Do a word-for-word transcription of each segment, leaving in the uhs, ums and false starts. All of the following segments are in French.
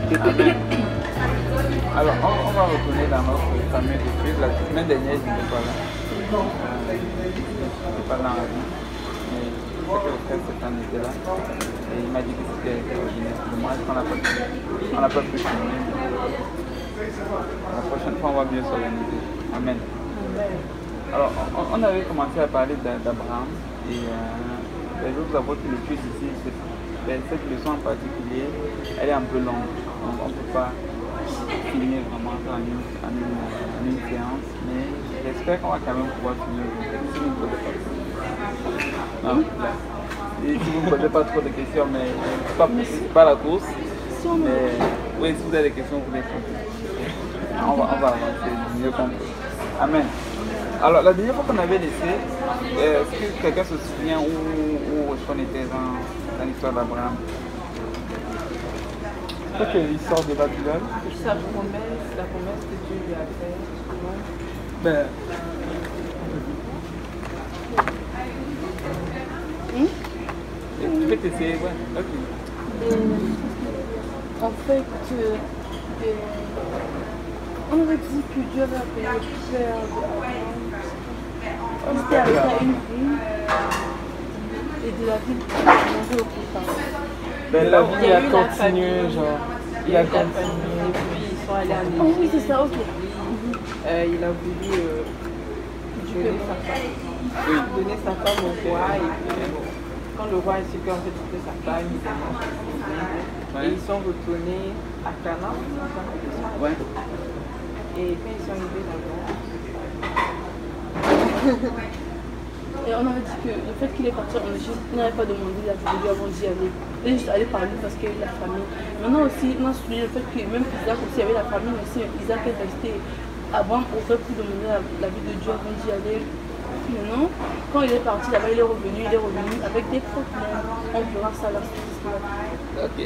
Amen. Alors, on, on va retourner dans notre famille de suite. La semaine dernière, je n'étais pas là. Euh, je n'étais pas dans la vie. Mais je sais que le frère Stéphane était là. Et il m'a dit que c'était extraordinaire. Dommage qu'on n'a pas pu, on n'a pas pu finir. La prochaine fois, on va mieux s'organiser. Amen. Alors, on, on avait commencé à parler d'Abraham. Et euh, je vous avoue que le plus ici, cette leçon en particulier, elle est un peu longue. Donc, on ne peut pas finir vraiment en une, en une, en une séance, mais j'espère qu'on va quand même pouvoir finir si vous ne posez pas trop. Non, et si vous ne posez pas trop de questions, mais c'est pas, pas la course. Mais oui, si vous avez des questions, vous les posez. On va, on va avancer mieux qu'on peut. Amen. Alors, la dernière fois qu'on avait laissé, euh, est-ce que quelqu'un se souvient où, où est-ce qu'on était dans, dans l'histoire d'Abraham? Ok, l'histoire de Babylone. Sa promesse, la promesse que Dieu lui a faite. Ben. Hmm? Tu peux t'essayer, ouais, ok. Euh, en fait, euh, on avait dit que Dieu avait appelé le père d'Abraham. On était arrivé à une ville et de la ville on avait au pouvoir. Ben, la vie a continué, genre. Il a continué, puis ils sont allés en Égypte. Oh oui, c'est ça, ok. Euh, il a voulu euh, donner sa femme. Oui. Donner sa femme au roi, et puis bon, quand le roi a su qu'en fait c'était sa femme, il a mangé. Et ils sont retournés à Canaan. Ouais. Et quand ils sont arrivés là-bas, et on avait dit que le fait qu'il est parti en Égypte, il n'avait pas demandé la vie de lui avant d'y aller. Il est juste allé par lui parce qu'il y avait la famille. Maintenant aussi, on a souligné le fait que même Isaac aussi, il y avait la famille aussi. Isaac est resté. Abraham aurait pu demander la, la vie de Dieu avant d'y aller. Maintenant, quand il est parti là-bas, il est revenu, il est revenu avec des problèmes. On verra ça là. Ok.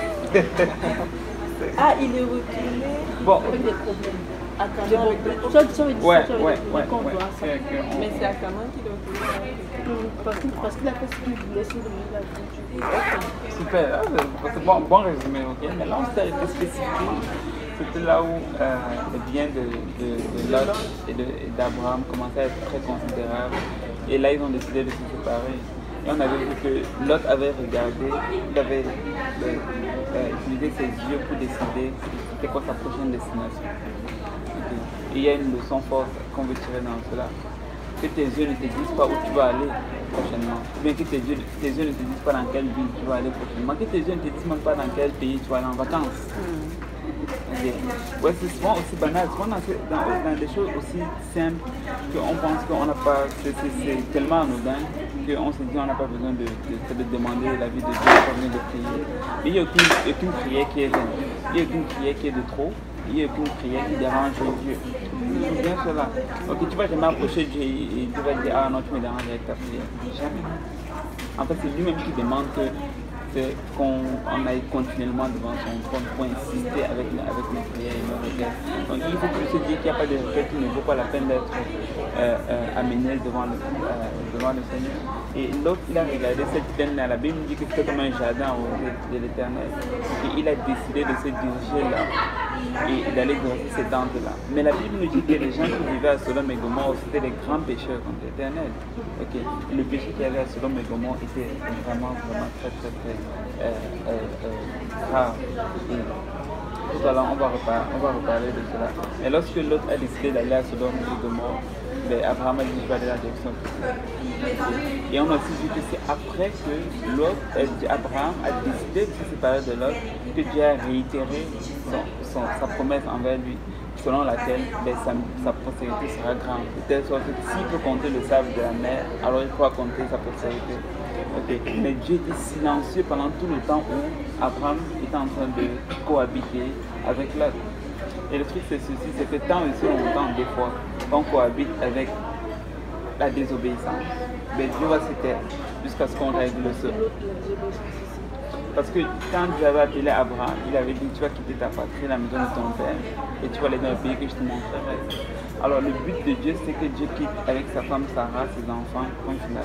ah, il est retourné Bon. Avec des problèmes. À Des Canaan, problèmes. tu as dit ça, tu as dit Ouais, ça, tu ouais, as dit ouais, quand on ouais. verra ça. C'est que on- Mais c'est à Canaan qu'il est retourné. Parce qu'il parce qu'il a fait ce qu'il voulait sur le milieu de la vie. Super, ah, c'est c'est bon, bon résumé, ok. Mais là, on s'est arrêté spécifiquement. C'était là où euh, les biens de, de, de Lot et de- et d'Abraham commençaient à être très considérables. Et là, ils ont décidé de se séparer. Et on avait vu que Lot avait regardé, il avait euh, euh, utilisé ses yeux pour décider c'était quoi sa prochaine destination. Ok. Et il y a une leçon forte qu'on veut tirer dans cela. Que tes yeux ne te disent pas où tu vas aller prochainement. Ou bien que tes yeux, tes yeux ne te disent pas dans quelle ville tu vas aller prochainement. Que tes yeux ne te disent même pas dans quel pays tu vas aller en vacances. Okay. Ouais, c'est souvent aussi banal, souvent dans, ces- dans, dans des choses aussi simples qu'on pense qu'on n'a pas, c'est c'est tellement anodin qu'on se dit qu'on n'a pas besoin de, de, de demander la vie de Dieu pour venir de prier. Mais il n'y a aucune, aucune prière qui est vaine, il n'y a aucune prière qui est de trop, il n'y a aucune prière qui dérange Dieu. C'est bien cela. Ok, tu vas jamais approcher Dieu et, et tu vas dire ah non, tu me déranges avec ta prière. Jamais. En fait, c'est lui-même qui demande que c'est qu'on on aille continuellement devant son trône pour insister avec, avec nos prières et nos requêtes. Donc il faut plus se dire qu'il n'y a pas de requêtes qui ne vaut pas la peine d'être euh, euh, amenées devant le, euh, devant le Seigneur. Et l'autre, il a regardé cette plaine-là. La Bible dit que c'était comme un jardin au de l'Éternel. Et il a décidé de se diriger là et d'aller dans ces tentes-là. Mais la Bible nous dit que les gens qui vivaient à Sodome et Gomorrhe, c'était des grands pécheurs contre l'Éternel. Okay. Et le péché qu'il y avait à Sodome et Gomorrhe était vraiment, vraiment très, très, très euh, euh, euh, rare. Et tout à l'heure, on va reparler, on va reparler de cela. Et lorsque l'autre a décidé d'aller à Sodome et Gomorrhe, ben, Abraham a dit je vais aller dans la direction. Et on a aussi vu que c'est après que l'autre, euh, Abraham a décidé de se séparer de l'autre, que Dieu a réitéré son, son, sa promesse envers lui, selon laquelle ben, sa, sa postérité sera grande. De telle sorte que s'il peut compter le sable de la mer, alors il pourra compter sa postérité. Okay. Mais Dieu était silencieux pendant tout le temps où Abraham était en train de cohabiter avec l'autre. Et le truc c'est ceci, c'est que tant et si longtemps, des fois, on cohabite avec la désobéissance, ben Dieu va se taire jusqu'à ce qu'on règle ce. Parce que quand Dieu avait appelé Abraham, il avait dit tu vas quitter ta patrie, la maison de ton père, et tu vas aller dans le pays que je te montrerai. Alors le but de Dieu, c'est que Dieu quitte avec sa femme Sarah, ses enfants, point final.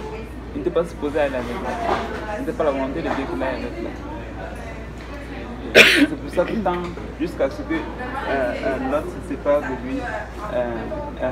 Il n'était pas supposé aller avec elle. Ce n'était pas la volonté de Dieu qu'il aille avec elle. C'est pour ça que tant, jusqu'à ce que euh, euh, l'autre se sépare de lui, euh, euh,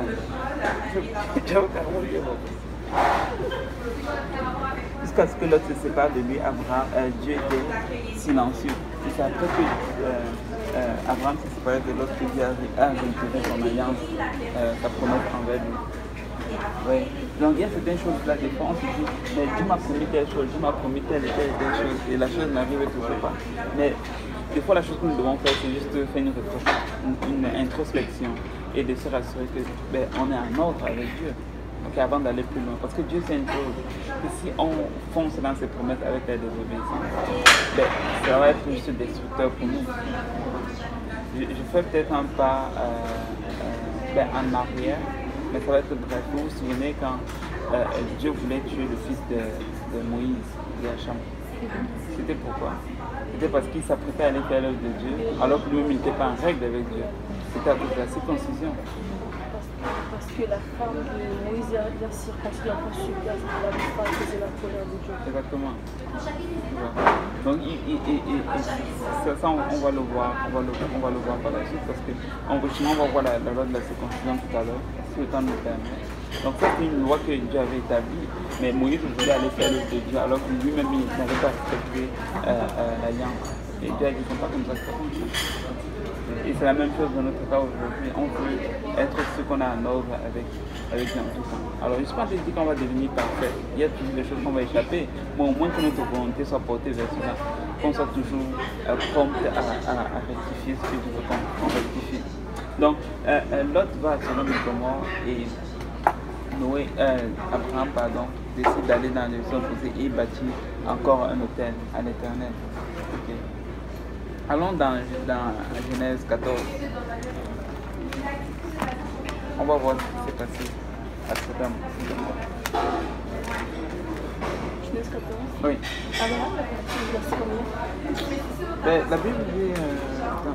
jusqu'à ce que l'autre se sépare de lui, Abraham, euh, Dieu était silencieux. Et c'est après que euh, euh, Abraham s'est séparé de l'autre que Dieu a réitéré son alliance, euh, sa promesse envers lui. Oui. Donc il y a certaines choses-là, des fois on se dit, mais Dieu m'a promis telle chose, Dieu m'a promis telle et telle et telle chose, et la chose n'arrive toujours pas. Mais des fois la chose que nous devons faire, c'est juste faire une, une, une introspection et de se rassurer que ben, on est en ordre avec Dieu. Donc avant d'aller plus loin, parce que Dieu c'est une chose, que si on fonce dans ses promesses avec la désobéissance, ben, ça va être juste destructeur pour nous. Je, je fais peut-être un pas euh, euh, ben, en arrière, mais ça va être bref. Vous vous souvenez quand euh, Dieu voulait tuer le fils de, de Moïse, Yacham. C'était pourquoi? C'était parce qu'il s'apprêtait à aller faire l'œuvre de Dieu, alors que lui-même n'était pas en règle avec Dieu. C'était à cause de la circoncision. Parce que la femme de Moïse a circoncis l'enfant sur place, la femme faisait la colère de Dieu. Exactement. Donc il, il, il, il, ça, ça on, on va le voir, on va le, on va le voir par la suite, parce qu'en continuant on va voir la, la loi de la circoncision tout à l'heure, si le temps nous permet. Donc ça c'est une loi que Dieu avait établie, mais Moïse voulait aller faire l'œuvre de Dieu alors que lui-même il n'avait pas respecté euh, euh, l'alliance. Et Dieu a dit c'est pas comme ça que ça fonctionne. Et c'est la même chose dans notre cas aujourd'hui. On veut être ce qu'on a en ordre avec, avec Dieu en tout temps. Alors je ne suis pas en train de dire qu'on va devenir parfait. Il y a toujours des choses qu'on va échapper, mais au moins que notre volonté soit portée vers cela, qu'on soit toujours euh, prompt à, à, à rectifier ce que Dieu veut qu'on rectifie. Donc euh, euh, Lot va à Sodome et Gomorrhe et Noé, euh, Abraham pardon, décide d'aller dans les zones opposées et bâtir encore un hôtel à l'Éternel. Okay. Allons dans, dans Genèse quatorze. On va voir ce qui s'est passé à Sodome. Genèse quatorze? Oui. Abraham, la verset combien? Ben, la Bible dit... Euh, attends,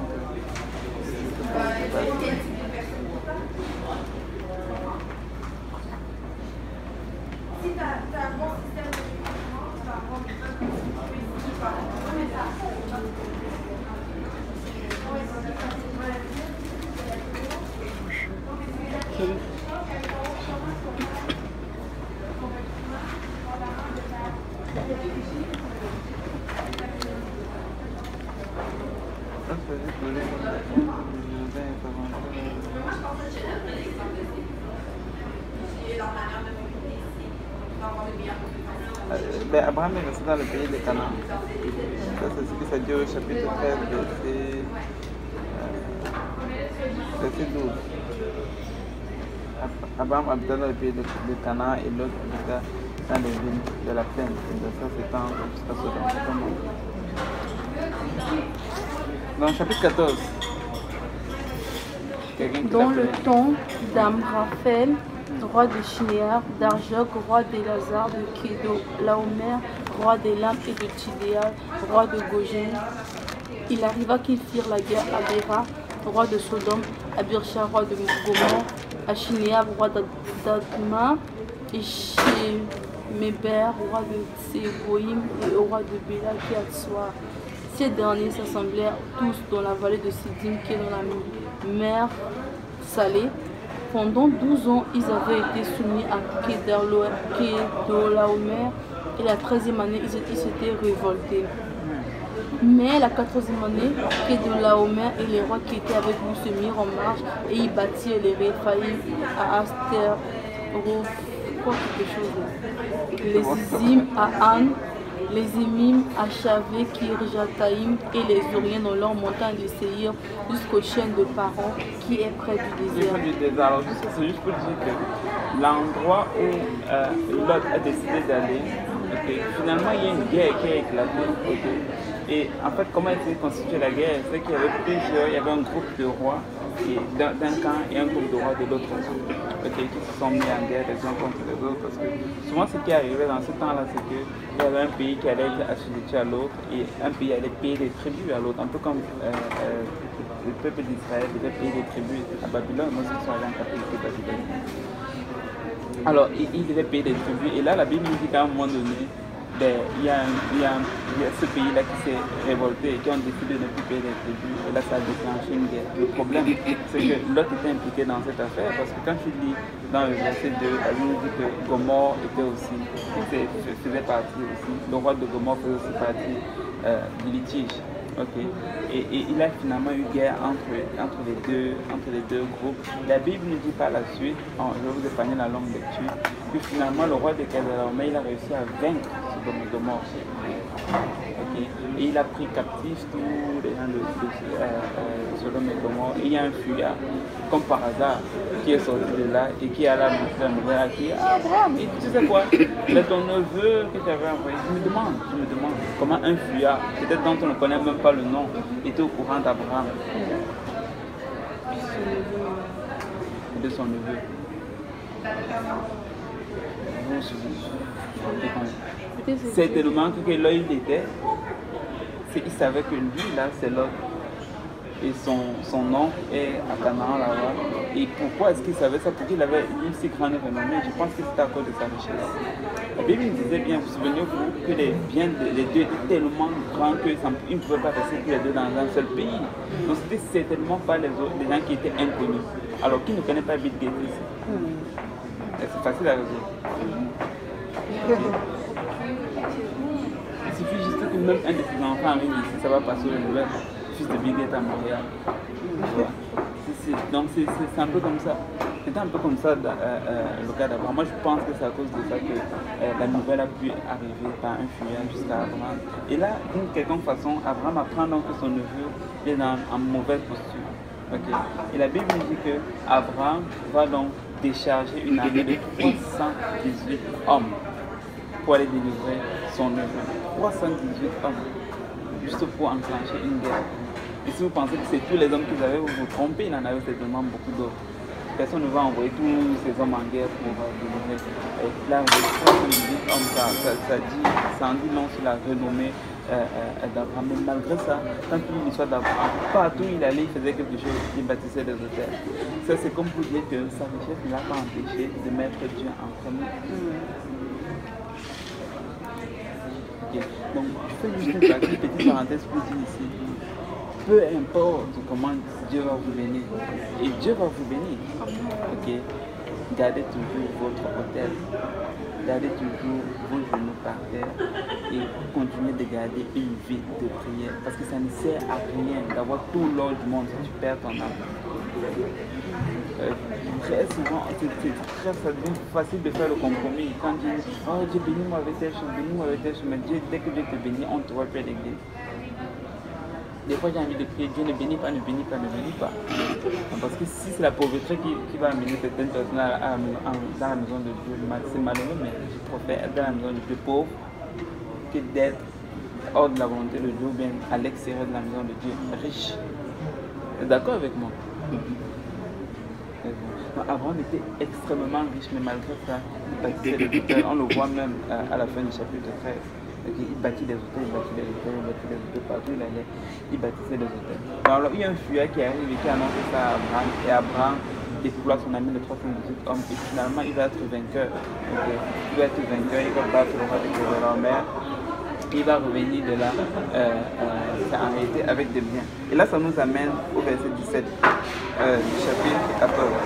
si tu as un bon système de jugement, tu vas avoir des choses qui sont Ben, Abraham est resté dans le pays de Canaan. Ça, c'est ce que ça dit au chapitre treize, verset, euh, verset douze. Abraham habita dans le pays de, de Canaan et l'autre habita dans les villes de la plaine. Et ça s'étend jusqu'à Sodome. Dans le chapitre quatorze. Dans le temps d'Amraphel, roi de Shinéar, d'Arjok, roi d'Elazar, de Kédo, Laomer, roi d'Elam et de Tidéal, roi de Gogène, il arriva qu'ils firent la guerre à Béra, roi de Sodome, à Birsha, roi de Gomorrhe, à Shinéar, roi d'Adma, et chez Méber, roi de Tséboïm, et au roi de Béla, qui a Tsoar. Ces derniers s'assemblèrent tous dans la vallée de Sidim, qui est dans la mer Salée. Pendant douze ans, ils avaient été soumis à Kedorlaomer et la treizième année, ils s'étaient révoltés. Mais la quatorzième année, Kedorlaomer et les rois qui étaient avec lui se mirent en marche et ils bâtirent les Réphaïm à Asteroth, quoi quelque chose, les Izim à An, les Émim à Chavé, Kirjataïm et les Oriens dans leur montagne de Séhir jusqu'au chêne de Paran qui est près du désert. Du désert. Alors, juste, c'est juste pour dire que l'endroit où euh, Lot a décidé d'aller, okay, finalement il y a une guerre qui a éclaté. Okay. Et en fait, comment elle s'est constituée la guerre? C'est qu'il y avait plusieurs, il y avait un groupe de rois d'un camp et un groupe de rois de l'autre okay, qui se sont mis en guerre les uns contre les autres. Parce que souvent, ce qui arrivait dans ce temps-là, c'est qu'il y avait un pays qui allait être assujetti à l'autre et un pays allait payer des tribus à l'autre, un peu comme euh, euh, le peuple d'Israël devait payer des tribus à Babylone, lorsqu'ils sont allés en captivité babylonienne. Alors, ils il devaient payer des tribus, et là, la Bible nous dit qu'à un moment donné, ben, il, y a un, il, y a un, il y a ce pays-là qui s'est révolté et qui ont décidé de ne plus payer les tribus. Et là, ça a déclenché une guerre. Le problème, c'est que Lot était impliqué dans cette affaire parce que quand tu lis dans le verset deux, elle nous dit que Gomorrhe était aussi, était, faisait partie aussi, le roi de Gomorrhe faisait aussi partie euh, du litige. Okay. Et, et il a finalement eu guerre entre, entre, les deux, entre les deux groupes. La Bible ne dit pas la suite, oh, je vais vous épargner la longue lecture, que finalement le roi de Kedorlaomer, il a réussi à vaincre Sodome et Gomorrhe. Okay. Et il a pris captif tous les gens de, de, de, euh, euh, Sodome et Gomorrhe. Et il y a un fuyard, comme par hasard, qui est sorti de là et qui a la nouvelle à qui ah, Abraham, et tu sais quoi, c'est ton neveu que tu avais envoyé. Je me demande, je me demande comment un fuyard, peut-être dont on ne connaît même pas le nom, était au courant d'Abraham et de son neveu. C'est tellement que là il était, il savait que lui là c'est l'autre. Et son, son nom est à Canaan là-bas. Et pourquoi est-ce qu'il savait ça? Parce qu'il avait une si grande renommée. Je pense que c'était à cause de sa richesse. La Bible nous disait bien, vous souvenez-vous, que les biens des deux étaient tellement grands qu'ils ne pouvaient pas rester tous les deux dans un seul pays. Donc c'était certainement pas les, autres, les gens qui étaient inconnus. Alors qui ne connaît pas Bill Gates ici? C'est facile à résoudre. Il suffit juste que même un de ses enfants arrive ici, ça va passer aux nouvelles. Fils de Bill Gates à Montréal. C est, c est, donc c'est un peu comme ça. C'était un peu comme ça dans, euh, euh, le cas d'Abraham. Moi je pense que c'est à cause de ça que euh, la nouvelle a pu arriver par un fuyard jusqu'à Abraham. Et là, d'une quelconque façon, Abraham apprend donc que son neveu est dans, en mauvaise posture. Okay. Et la Bible dit que Abraham va donc décharger une armée de trois cent dix-huit hommes pour aller délivrer son neveu. trois cent dix-huit hommes. Juste pour enclencher une guerre. Et si vous pensez que c'est tous les hommes qu'ils avaient, vous vous trompez, il en avait certainement beaucoup d'autres. Personne ne va envoyer tous ces hommes en guerre pour délivrer. Et là, trois cent dix-huit hommes, ça, ça, ça, dit, ça en dit non sur la renommée euh, euh, d'Abraham. Mais malgré ça, quand il y a l'histoire d'Abraham, partout où il allait, il faisait quelque chose, il bâtissait des hôtels. Ça, c'est comme pour dire que sa richesse ne l'a pas empêché de mettre Dieu en premier. Okay. Donc, je fais juste une petite parenthèse pour dire ici, peu importe comment Dieu va vous bénir, et Dieu va vous bénir, ok, gardez toujours votre hôtel, gardez toujours vos genoux par terre et continuez de garder une vie de prière, parce que ça ne sert à rien d'avoir tout l'or du monde si tu perds ton âme. Euh, très souvent, c'est très ça devient facile de faire le compromis. Quand Dieu dit, oh Dieu bénis-moi avec telle chose, bénis-moi avec telle chose, mais Dieu, dès que Dieu te bénit, on te voit plus à l'église. Des fois j'ai envie de prier, Dieu ne bénit pas, ne bénit pas, ne bénit pas. Parce que si c'est la pauvreté qui, qui va amener certaines personnes à, à, à, dans la maison de Dieu, c'est malheureux, mais je préfère être dans la maison de Dieu pauvre que d'être hors de la volonté de Dieu ou bien à l'extérieur de la maison de Dieu riche. Vous êtes d'accord avec moi? Abraham était extrêmement riche, mais malgré ça, il bâtissait des hôtels. On le voit même à la fin du chapitre treize. Il bâtit des hôtels, il bâtit des hôtels, il bâtit des hôtels partout où il allait, il bâtissait des hôtels. Alors il y a un fuyard qui arrive et qui annonce ça à Abraham, et Abraham déploie son ami de trois cent dix-huit hommes, et finalement il va être vainqueur. Okay. Il va être vainqueur, il va battre le roi de Kedorlaomer, il va revenir de là euh, euh, en réalité avec des biens. Et là ça nous amène au verset dix-sept euh, du chapitre quatorze.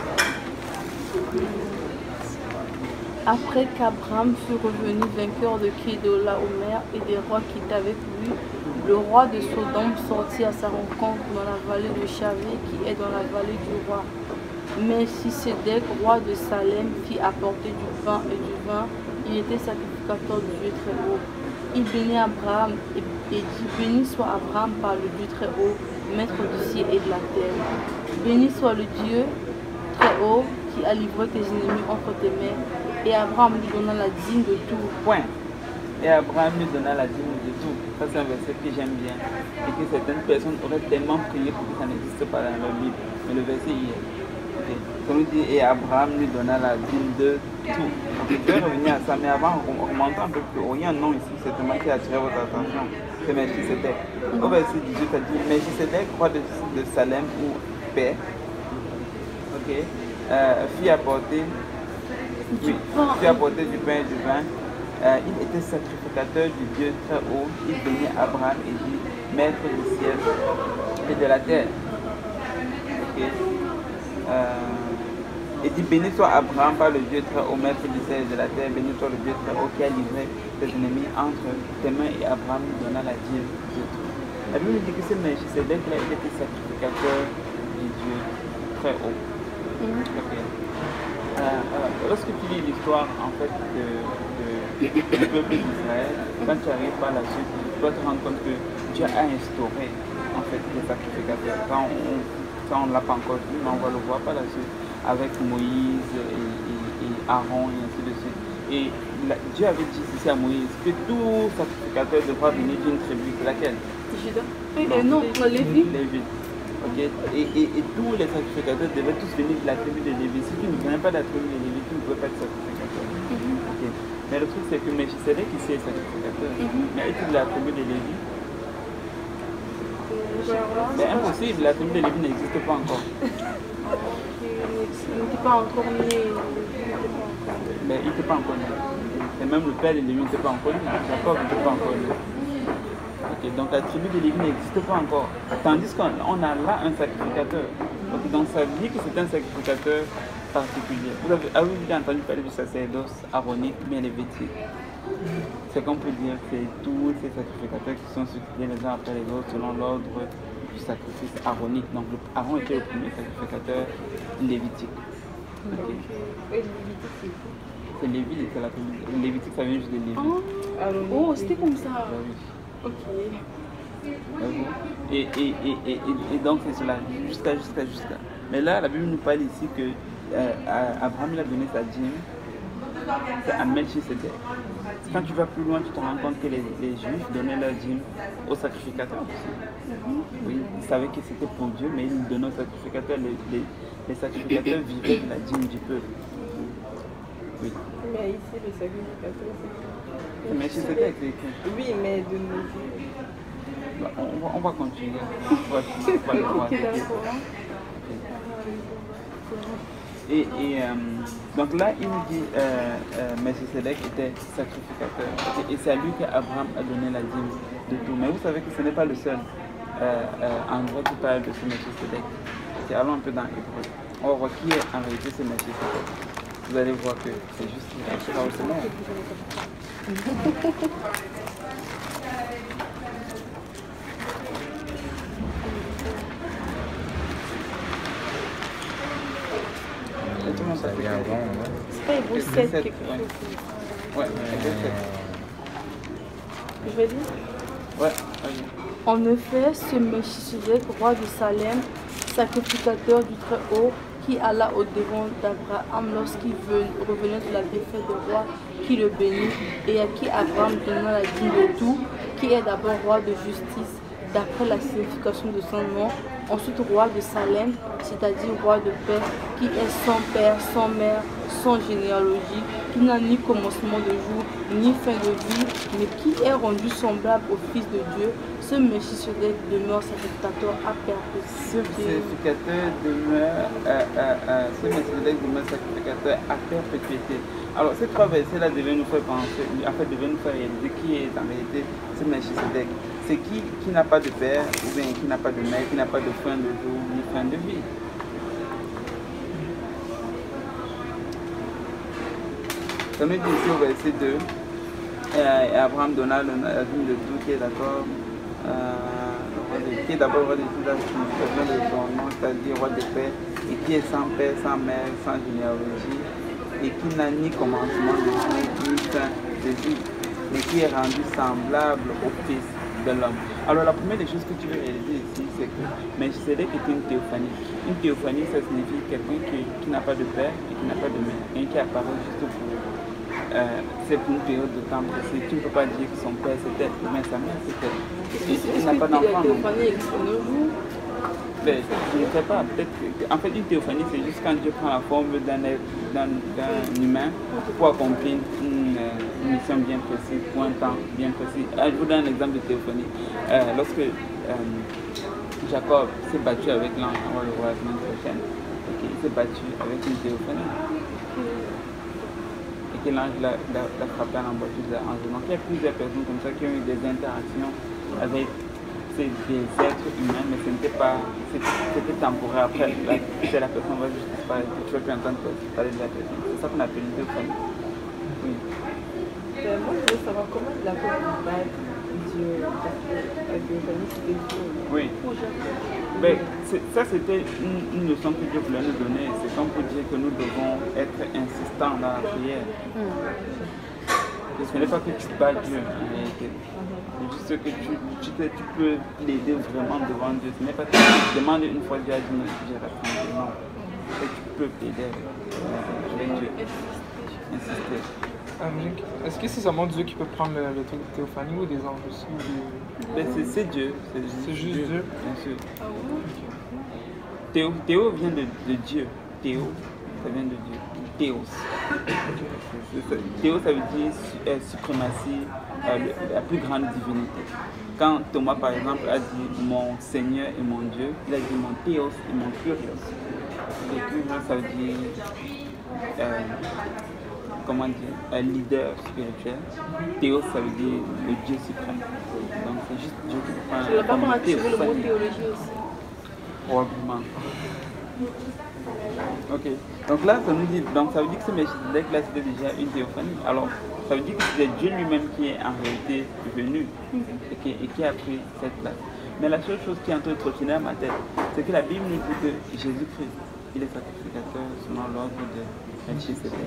Après qu'Abraham fut revenu vainqueur de Kedorlaomer et des rois qui étaient avec lui, le roi de Sodome sortit à sa rencontre dans la vallée de Chavé, qui est dans la vallée du roi. Mais Melchisédek, roi de Salem, fit apporter du pain et du vin. Il était sacrificateur du Dieu très haut. Il bénit Abraham et, et dit, béni soit Abraham par le Dieu très haut, maître du ciel et de la terre. Béni soit le Dieu très haut qui a livré tes ennemis entre tes mains. Et Abraham lui donna la dîme de tout. Point. Et Abraham lui donna la dîme de tout. Ça, c'est un verset que j'aime bien. Et que certaines personnes auraient tellement prié pour que ça n'existe pas dans leur Bible. Mais le verset y est. Okay. Ça nous dit, et Abraham lui donna la dîme de tout. Okay. Je vais revenir à ça, mais avant, on remonte un peu plus haut. Il y a un nom ici, certainement, qui a attiré votre attention. C'est Melchisédek. Au verset dix-huit, ça dit, Melchisédek, roi de, de Salem ou paix, okay. euh, fit apporter. Puis, puis apporter du pain et du vin Euh, il était sacrificateur du Dieu très haut. Il bénit Abraham et dit, maître du ciel et de la terre. Okay. Euh, et dit, béni soit Abraham par le Dieu très haut, maître du ciel et de la terre. Béni soit le Dieu très haut qui a livré tes ennemis entre tes mains, et Abraham lui donna la dîme de tout. La Bible dit que c'est Melchisedec qui a été sacrificateur du Dieu très haut. Mm-hmm. Okay. Euh, euh, lorsque tu lis l'histoire en fait de, de, du peuple d'Israël, quand tu arrives par la suite, tu dois te rendre compte que Dieu a instauré en fait des sacrificateurs. Quand on ça, on ne l'a pas encore vu, mais on va le voir par la suite avec Moïse et, et, et Aaron et ainsi de suite. Et la, Dieu avait dit ici à Moïse que tout sacrificateur devra venir d'une tribu. C'est laquelle? Judas. Non, non, Lévi. Lévi. Okay. Et, et, et tous les sacrificateurs devaient tous venir de la tribu de Lévi. Si tu ne venais pas de la tribu de Lévi, tu ne pouvais pas être sacrificateur. Mm-hmm. Okay. Mais le truc, c'est que Melchisedec ici est sacrificateur. Mm-hmm. Mais est-il de la tribu de Lévi? C'est impossible, la tribu de Lévi n'existe pas encore. Il n'était pas encore né. Mais il n'était pas encore né. Et même le père de Lévi n'était pas encore né. Jacob n'était pas encore né. Okay, donc la tribu de Lévi n'existe pas encore. Tandis qu'on a là un sacrificateur. Okay, donc ça veut dire que c'est un sacrificateur particulier. Vous avez, avez déjà entendu parler du sacerdoce aronique, bien lévitique. C'est qu'on peut dire que c'est tous ces sacrificateurs qui sont succédés les uns après les autres selon l'ordre du sacrifice aronique. Donc le, Aaron était le premier sacrificateur lévitique. Okay. Et lévitique c'est quoi? C'est Lévi, c'est la tribu. Lévitique ça vient juste de Lévi. Oh, oh c'était comme ça. Bah, oui. Ok. Et, et, et, et, et, et donc c'est cela, jusqu'à, jusqu'à, jusqu'à. Mais là, la Bible nous parle ici que euh, Abraham il a donné sa dîme, c'est à Melchisedec. Quand tu vas plus loin, tu te rends compte que les, les Juifs donnaient leur dîme aux sacrificateurs aussi. Mm-hmm. Oui, ils savaient que c'était pour Dieu, mais ils donnaient aux sacrificateurs. Les, les, les sacrificateurs vivaient de la dîme du peuple. Oui. Mais ici, le sacrificateur, c'est... Melchisedec, c'est écrit. Oui, mais de nos jours. On va, on va continuer. On va, on va le voir. Et, et euh, donc là, il nous dit euh, euh, Melchisedec était sacrificateur. Et, et c'est à lui qu'Abraham a donné la dîme de tout. Mais vous savez que ce n'est pas le seul euh, euh, endroit qui parle de ce Melchisedec. Okay, allons un peu dans Hébreu. On va voir qui est en réalité ce Melchisedec. Vous allez voir que c'est juste extraordinaire. Ça vient avant, ouais. C'est pas Hébreu sept quelque chose. Ouais, Hébreu sept. Je vais dire? Ouais, vas-y. En effet, ce Melchisedec, roi de Salem, sacrificateur du Très-Haut, qui alla au-devant d'Abraham lorsqu'il revenait de la défaite du roi, qui le bénit, et à qui Abraham donna la dîme de tout, qui est d'abord roi de justice, d'après la signification de son nom, ensuite roi de Salem, c'est-à-dire roi de paix, qui est sans père, sans mère, sans généalogie, qui n'a ni commencement de jour, ni fin de vie, mais qui est rendu semblable au Fils de Dieu. Ce Melchisedec demeure sacrificateur à perpétuité. Ce sacrificateur demeure, euh, euh, euh, ce Melchisedec demeure sacrificateur à perpétuité. Alors ces trois versets-là devaient nous faire penser, en fait devaient nous faire réaliser qui est en réalité ce Melchisedec. C'est qui qui n'a pas de père, ou bien qui n'a pas de mère, qui n'a pas de fin de jour, ni fin de vie. Ça nous dit ici au verset deux, et Abraham donna la dîme de tout, qui est d'accord, euh, qui est d'abord roi de tout, la signification de son nom, c'est-à-dire roi de paix, et qui est sans père, sans mère, sans généalogie, et qui n'a ni commencement de vie, ni fin de vie, mais qui est rendu semblable au Fils de l'homme. Alors la première des choses que tu veux réaliser ici, c'est que Melchisedec est une théophanie. Une théophanie, ça signifie quelqu'un qui, qui n'a pas de père et qui n'a pas de mère, et qui apparaît juste pour euh, c'est pour une période de temps précis. Tu ne peux pas dire que son père c'était, mais sa mère c'était. Il n'a pas d'enfant. Ben, je ne sais pas, peut-être que, en fait une théophanie c'est juste quand Dieu prend la forme d'un, d'un, d'un humain pour accomplir une, une mission bien précise, pour un temps bien précis. Je vous donne un exemple de théophanie. Euh, lorsque euh, Jacob s'est battu avec l'ange, on va le voir la semaine prochaine, okay, il s'est battu avec une théophanie. Et que l'ange l'a frappé à l'embouchure de l'ange. Donc il y a plusieurs personnes comme ça qui ont eu des interactions avec des êtres humains, mais ce n'était pas, c'était temporaire. Après, la, la personne va juste disparaître, tu vas plus entendre parler de la personne. C'est ça qu'on appelle l'idéophanie. Oui. Ben, moi, je veux savoir comment il a fait pour battre Dieu, parce que la l'idéophanie, c'était Dieu. Oui. Ben, ça, c'était une, une leçon que Dieu voulait nous donner. C'est comme pour dire que nous devons être insistants dans la prière. Ce n'est pas que tu bats Dieu en réalité. C'est juste que tu, tu, te, tu peux l'aider vraiment devant Dieu. Ce n'est pas que tu demandes une fois Dieu a dit non, je réponds. Non. Et tu peux l'aider avec Dieu. Insister. Est-ce que c'est seulement Dieu qui peut prendre le, le truc de théophanie ou des anges aussi ou des... Ben, c'est Dieu. C'est juste Dieu, Dieu. Bien sûr. Théo, Théo vient de, de Dieu. Théo, ça vient de Dieu. Théos. Théo, ça veut dire euh, suprématie, euh, la plus grande divinité. Quand Thomas, par exemple, a dit mon Seigneur et mon Dieu, il a dit mon Théos et mon Kyrios. Et Kyrios, ça veut dire, euh, comment dire, un leader spirituel. Théos, ça veut dire le Dieu suprême. Donc c'est juste Dieu qui prend. Tu ne vas pas comment activer le mot théologie aussi. Probablement. Ok, donc là ça nous dit, donc ça veut dire que ce Melchizedek là c'était déjà une théophanie. Alors ça veut dire que c'est Dieu lui-même qui est en réalité venu et qui, et qui a pris cette place. Mais la seule chose qui est en train de trottiner à ma tête, c'est que la Bible nous dit que Jésus-Christ, il est sacrificateur selon l'ordre de Melchizedek.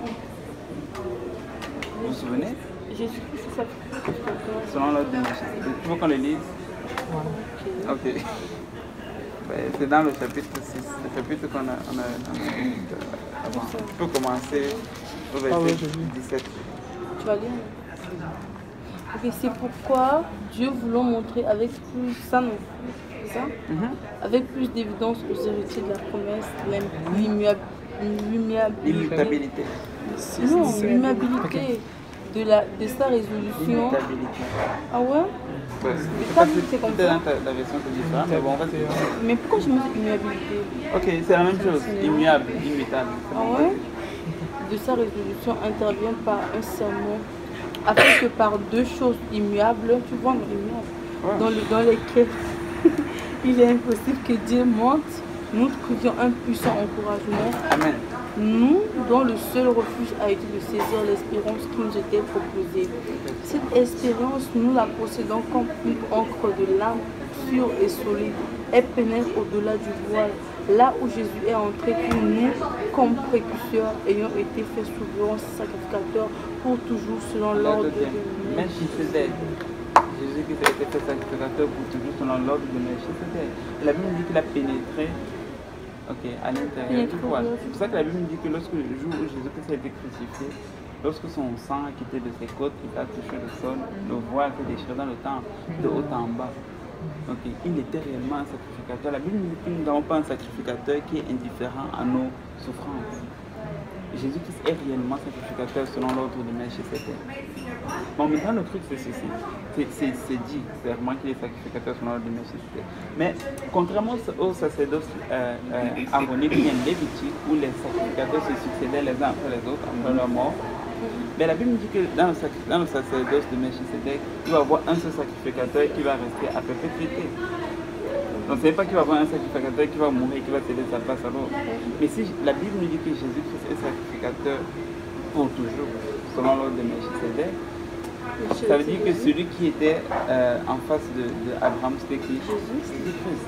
Vous vous souvenez? Jésus-Christ est sacrificateur selon l'ordre de Melchizedek. Tu veux qu'on le lise? Ok. Ok. C'est dans le chapitre six, le chapitre qu'on a, on a, on a lu avant. Tu peux commencer au verset ah oui, dix-sept. Tu vas lire? Ok, c'est pourquoi Dieu voulant montrer avec plus, ça non, c'est ça? Mm-hmm. Avec plus d'évidence aux héritiers de la promesse, l'immutabilité. Non, l'immutabilité de, la, de sa résolution. Ah ouais? Ouais, c'est comme ça. Dans ta, ta version c'est différent, mais bon, en fait, mais pourquoi je me dis immuabilité? Ok, c'est la même chose, immuable, immutable. Ah ouais? De sa résolution intervient par un serment, afin que par deux choses immuables, tu vois, immuables, ouais. dans, le, dans lesquelles il est impossible que Dieu monte, nous trouvions un puissant encouragement. Amen. Nous, dont le seul refuge a été de saisir l'espérance qui nous était proposée. Cette espérance, nous la possédons comme une encre de l'âme sûre et solide. Elle pénètre au-delà du voile, là où Jésus est entré pour nous, comme précurseurs, ayant été fait souverain sacrificateur pour toujours selon l'ordre de Melchizedek. Jésus qui a été fait sacrificateur pour toujours selon l'ordre de Melchizedek. La Bible dit qu'il a pénétré. Ok, à l'intérieur du voile. C'est pour ça que la Bible dit que lorsque le jour où Jésus-Christ a été crucifié, lorsque son sang a quitté de ses côtes, il a touché le sol, le voile s'est déchiré dans le temple, de haut en bas. Donc il était réellement un sacrificateur. La Bible dit que nous n'avons pas un sacrificateur qui est indifférent à nos souffrances. Jésus-Christ est réellement sacrificateur selon l'ordre de Melchizedek. Bon, maintenant le truc c'est ceci, c'est dit, c'est vraiment qu'il est sacrificateur selon l'ordre de Melchizedek. Mais contrairement au sacerdoce euh, euh, aronique bien lévitique, où les sacrificateurs se succédaient les uns après les autres après leur mort, mais la Bible dit que dans le, dans le sacerdoce de Melchizedek, il va y avoir un seul sacrificateur qui va rester à perpétuité. Donc ce n'est pas qu'il va y avoir un sacrificateur qui va mourir et qui va céder sa place à l'autre. Mais si la Bible nous dit que Jésus-Christ est sacrificateur pour toujours, selon l'ordre de Melchizedek, ça veut dire que celui qui était euh, en face de, de Abraham, c'était qui? Jésus-Christ.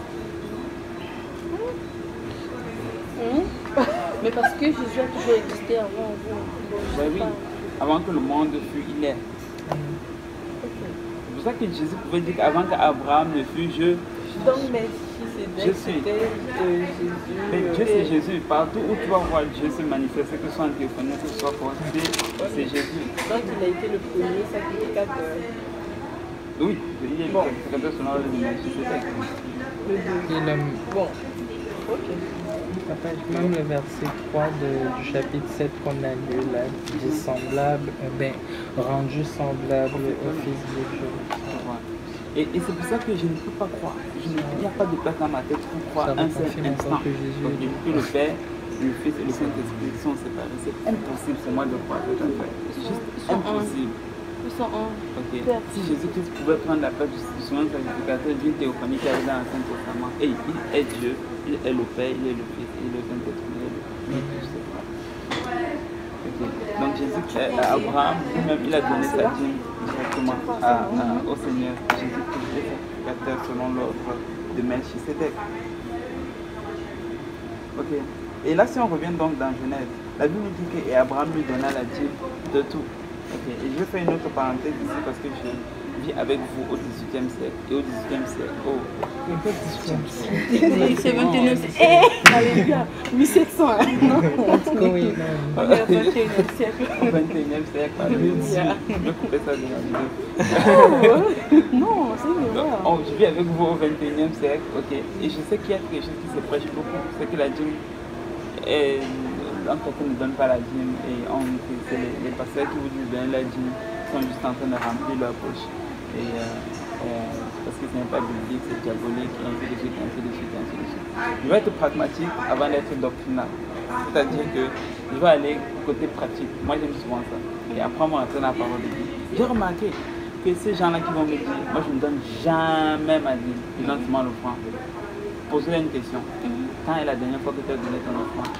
Mmh. Mais parce que Jésus a toujours existé avant vous. Ben oui, avant que le monde fût, il est. C'est pour ça que Jésus pouvait dire qu'avant qu'Abraham ne fût, je... Donc, Melchizedek, c'était euh, Jésus. Mais Dieu, c'est Jésus. Partout où tu vas voir Dieu se manifester, que ce soit en théophanie, que ce soit quoi, c'est Jésus. Donc, il a été le premier sacrificateur. Oui, il est le sacrificateur selon l'ordre de Melchizedek. Le deux. Bon, ok. Même le verset trois de, du chapitre sept qu'on a lu, là, dit semblable, ben, rendu semblable au Fils de Dieu. Et, et c'est pour ça que je ne peux pas croire. Je ne, il n'y a pas de place dans ma tête pour croire un seul instant. Donc, depuis que le Père le Fils et le Saint-Esprit sont séparés. C'est impossible pour moi de croire tout à fait. C'est juste impossible. Ils sont en. Ok. Si Jésus-Christ pouvait prendre la place du souverain sacrificateur d'une théophanie qui arrive dans l'Ancien Testament, et il est Dieu, il est le Père, il est le Fils, il est le Saint-Esprit, il est le Fils. Okay. Donc Jésus, Abraham lui-même, il a donné sa dîme directement à, à, au Seigneur. Jésus-Christ est sacrificateur selon l'ordre de Melchisédek. Ok. Et là, si on revient donc dans Genèse, la Bible dit que et Abraham lui donna la dîme de tout. Ok. Et je vais faire une autre parenthèse ici parce que je vis avec vous au dix-huitième siècle et au dix-huitième siècle. Oh, dix-huitième siècle. C'est vingt et unième siècle. Eh, alléluia, mille sept cents. Non, oui, non. On est au vingt et unième siècle. Au vingt et unième siècle, alléluia. Je vais couper ça de la vidéo. Non, c'est une erreur. Oh, je vis avec vous au vingt et unième siècle, ok. Et je sais qu'il y a quelque chose qui se prêche beaucoup. C'est que la dîme, est... quand quelqu'un ne donne pas la dîme, et on... c'est les, les pasteurs qui vous disent de donner la dîme sont juste en train de remplir leur poche. Et, euh, euh, parce que ce n'est pas biblique, c'est diabolique, et ainsi de suite, ainsi de suite, ainsi de suite. Je vais être pratique avant d'être doctrinal. C'est-à-dire que je vais aller côté pratique. Moi, j'aime souvent ça. Et après, moi, entrer dans la parole de Dieu. J'ai remarqué que ces gens-là qui vont me dire, moi, je ne donne jamais ma dîme, je donne seulement l'offrande. Posez-leur une question. Quand est la dernière fois que tu as donné ton offrande?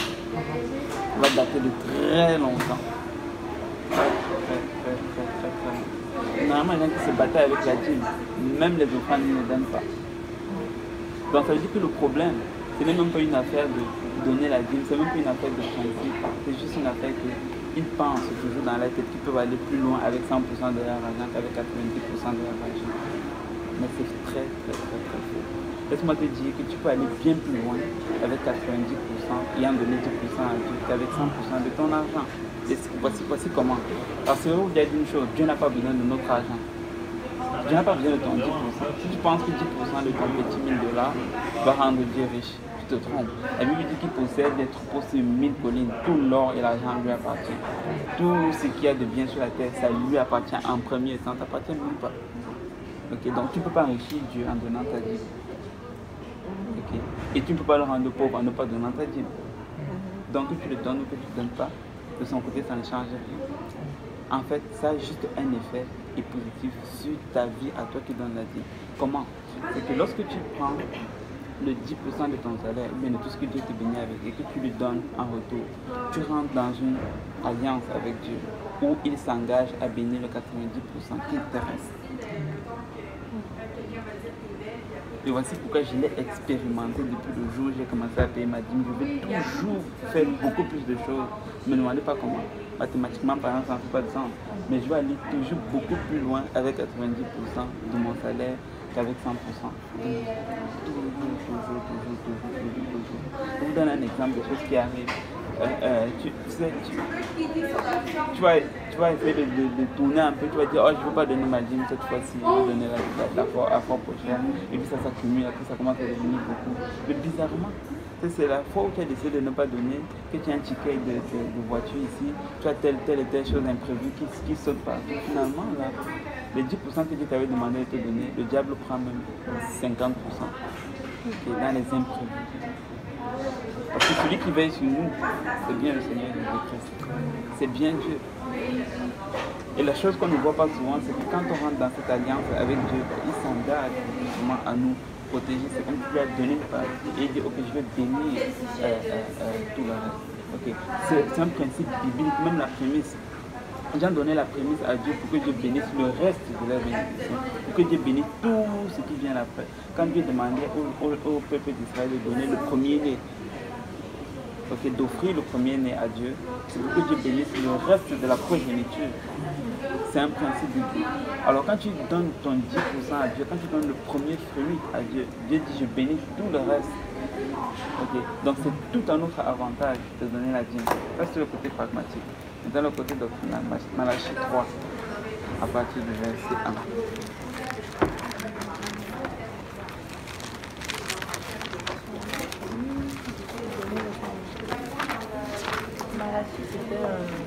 Ça va dater de très longtemps. Très, très, très, très, très, très longtemps. Normalement, les gens qui se battaient avec la dîme, même les offrandes, ils ne donnent pas. Donc, ça veut dire que le problème, ce n'est même pas une affaire de donner la dîme, c'est même pas une affaire de principe, c'est juste une affaire qu'ils pensent toujours dans la tête qu'ils peuvent aller plus loin avec cent pour cent de leur argent qu'avec quatre-vingt-dix pour cent de leur argent. Mais c'est très, très, très, très faux. Laisse-moi te dire que tu peux aller bien plus loin avec quatre-vingt-dix pour cent et en donner dix pour cent à Dieu qu'avec cent pour cent de ton argent. Et voici, voici comment. Parce que vous dites une chose, Dieu n'a pas besoin de notre argent. Dieu n'a pas besoin de ton dix pour cent. Si tu penses que dix pour cent de ton petit mille dollars va rendre Dieu riche, tu te trompes. La Bible dit qu'il possède des troupeaux sur mille collines. Tout l'or et l'argent lui appartient. Tout ce qu'il y a de bien sur la terre, ça lui appartient en premier temps. Ça t'appartient même pas. Okay, donc tu ne peux pas enrichir Dieu en donnant ta dîme. Okay. Et tu ne peux pas le rendre pauvre en ne pas donnant ta dîme. Donc que tu le donnes ou que tu ne donnes pas, de son côté, ça ne change rien. En fait, ça a juste un effet positif sur ta vie à toi qui donnes la dîme. Comment? C'est que lorsque tu prends le dix pour cent de ton salaire, ou bien de tout ce que Dieu te bénit avec, et que tu lui donnes en retour, tu rentres dans une alliance avec Dieu, où il s'engage à bénir le quatre-vingt-dix pour cent qui te reste. Et voici pourquoi je l'ai expérimenté depuis le jour où j'ai commencé à payer ma dîme. Je vais toujours faire beaucoup plus de choses. Ne me demandez pas comment. Mathématiquement, par exemple, ça ne fait pas de sens. Mais je vais aller toujours beaucoup plus loin avec quatre-vingt-dix pour cent de mon salaire qu'avec cent pour cent. Toujours, toujours, toujours, toujours, toujours, toujours, toujours. Je vous donne un exemple de choses qui arrivent. Euh, euh, tu, tu sais, tu, tu, vas, tu vas essayer de, de, de tourner un peu, tu vas dire, oh, je ne veux pas donner ma dîme cette fois-ci, je vais donner la, la, la, la fois prochaine. Et puis ça s'accumule, après ça commence à devenir beaucoup. Mais bizarrement, c'est la fois où tu as décidé de ne pas donner, que tu as un ticket de, de, de voiture ici, tu as telle, telle et telle chose imprévue qui, qui saute partout. Finalement, là, les dix pour cent que Dieu t'avait demandé de te donner, le diable prend même cinquante pour cent. Okay, dans les imprévus. Parce que celui qui veille sur nous, c'est bien le Seigneur Jésus-Christ. C'est bien Dieu. Et la chose qu'on ne voit pas souvent, c'est que quand on rentre dans cette alliance avec Dieu, il s'engage justement à nous protéger. C'est comme si tu lui as donné une partie et il dit, ok, je vais bénir euh, euh, euh, tout le reste. Okay. C'est un principe biblique, même la prémisse. Les gens donnaient la prémisse à Dieu pour que Dieu bénisse le reste de leur bénédiction, pour que Dieu bénisse tout ce qui vient après. Quand Dieu demandait au, au, au peuple d'Israël de donner le premier-né, okay, d'offrir le premier-né à Dieu, c'est pour que Dieu bénisse le reste de la progéniture. C'est un principe biblique. Alors quand tu donnes ton dix pour cent à Dieu, quand tu donnes le premier fruit à Dieu, Dieu dit je bénis tout le reste. Okay. Donc c'est tout un autre avantage de donner la dîme. Ça c'est le côté pragmatique. Et dans le côté doctrinal, Malachie trois, à partir du verset un. Malachie, c'était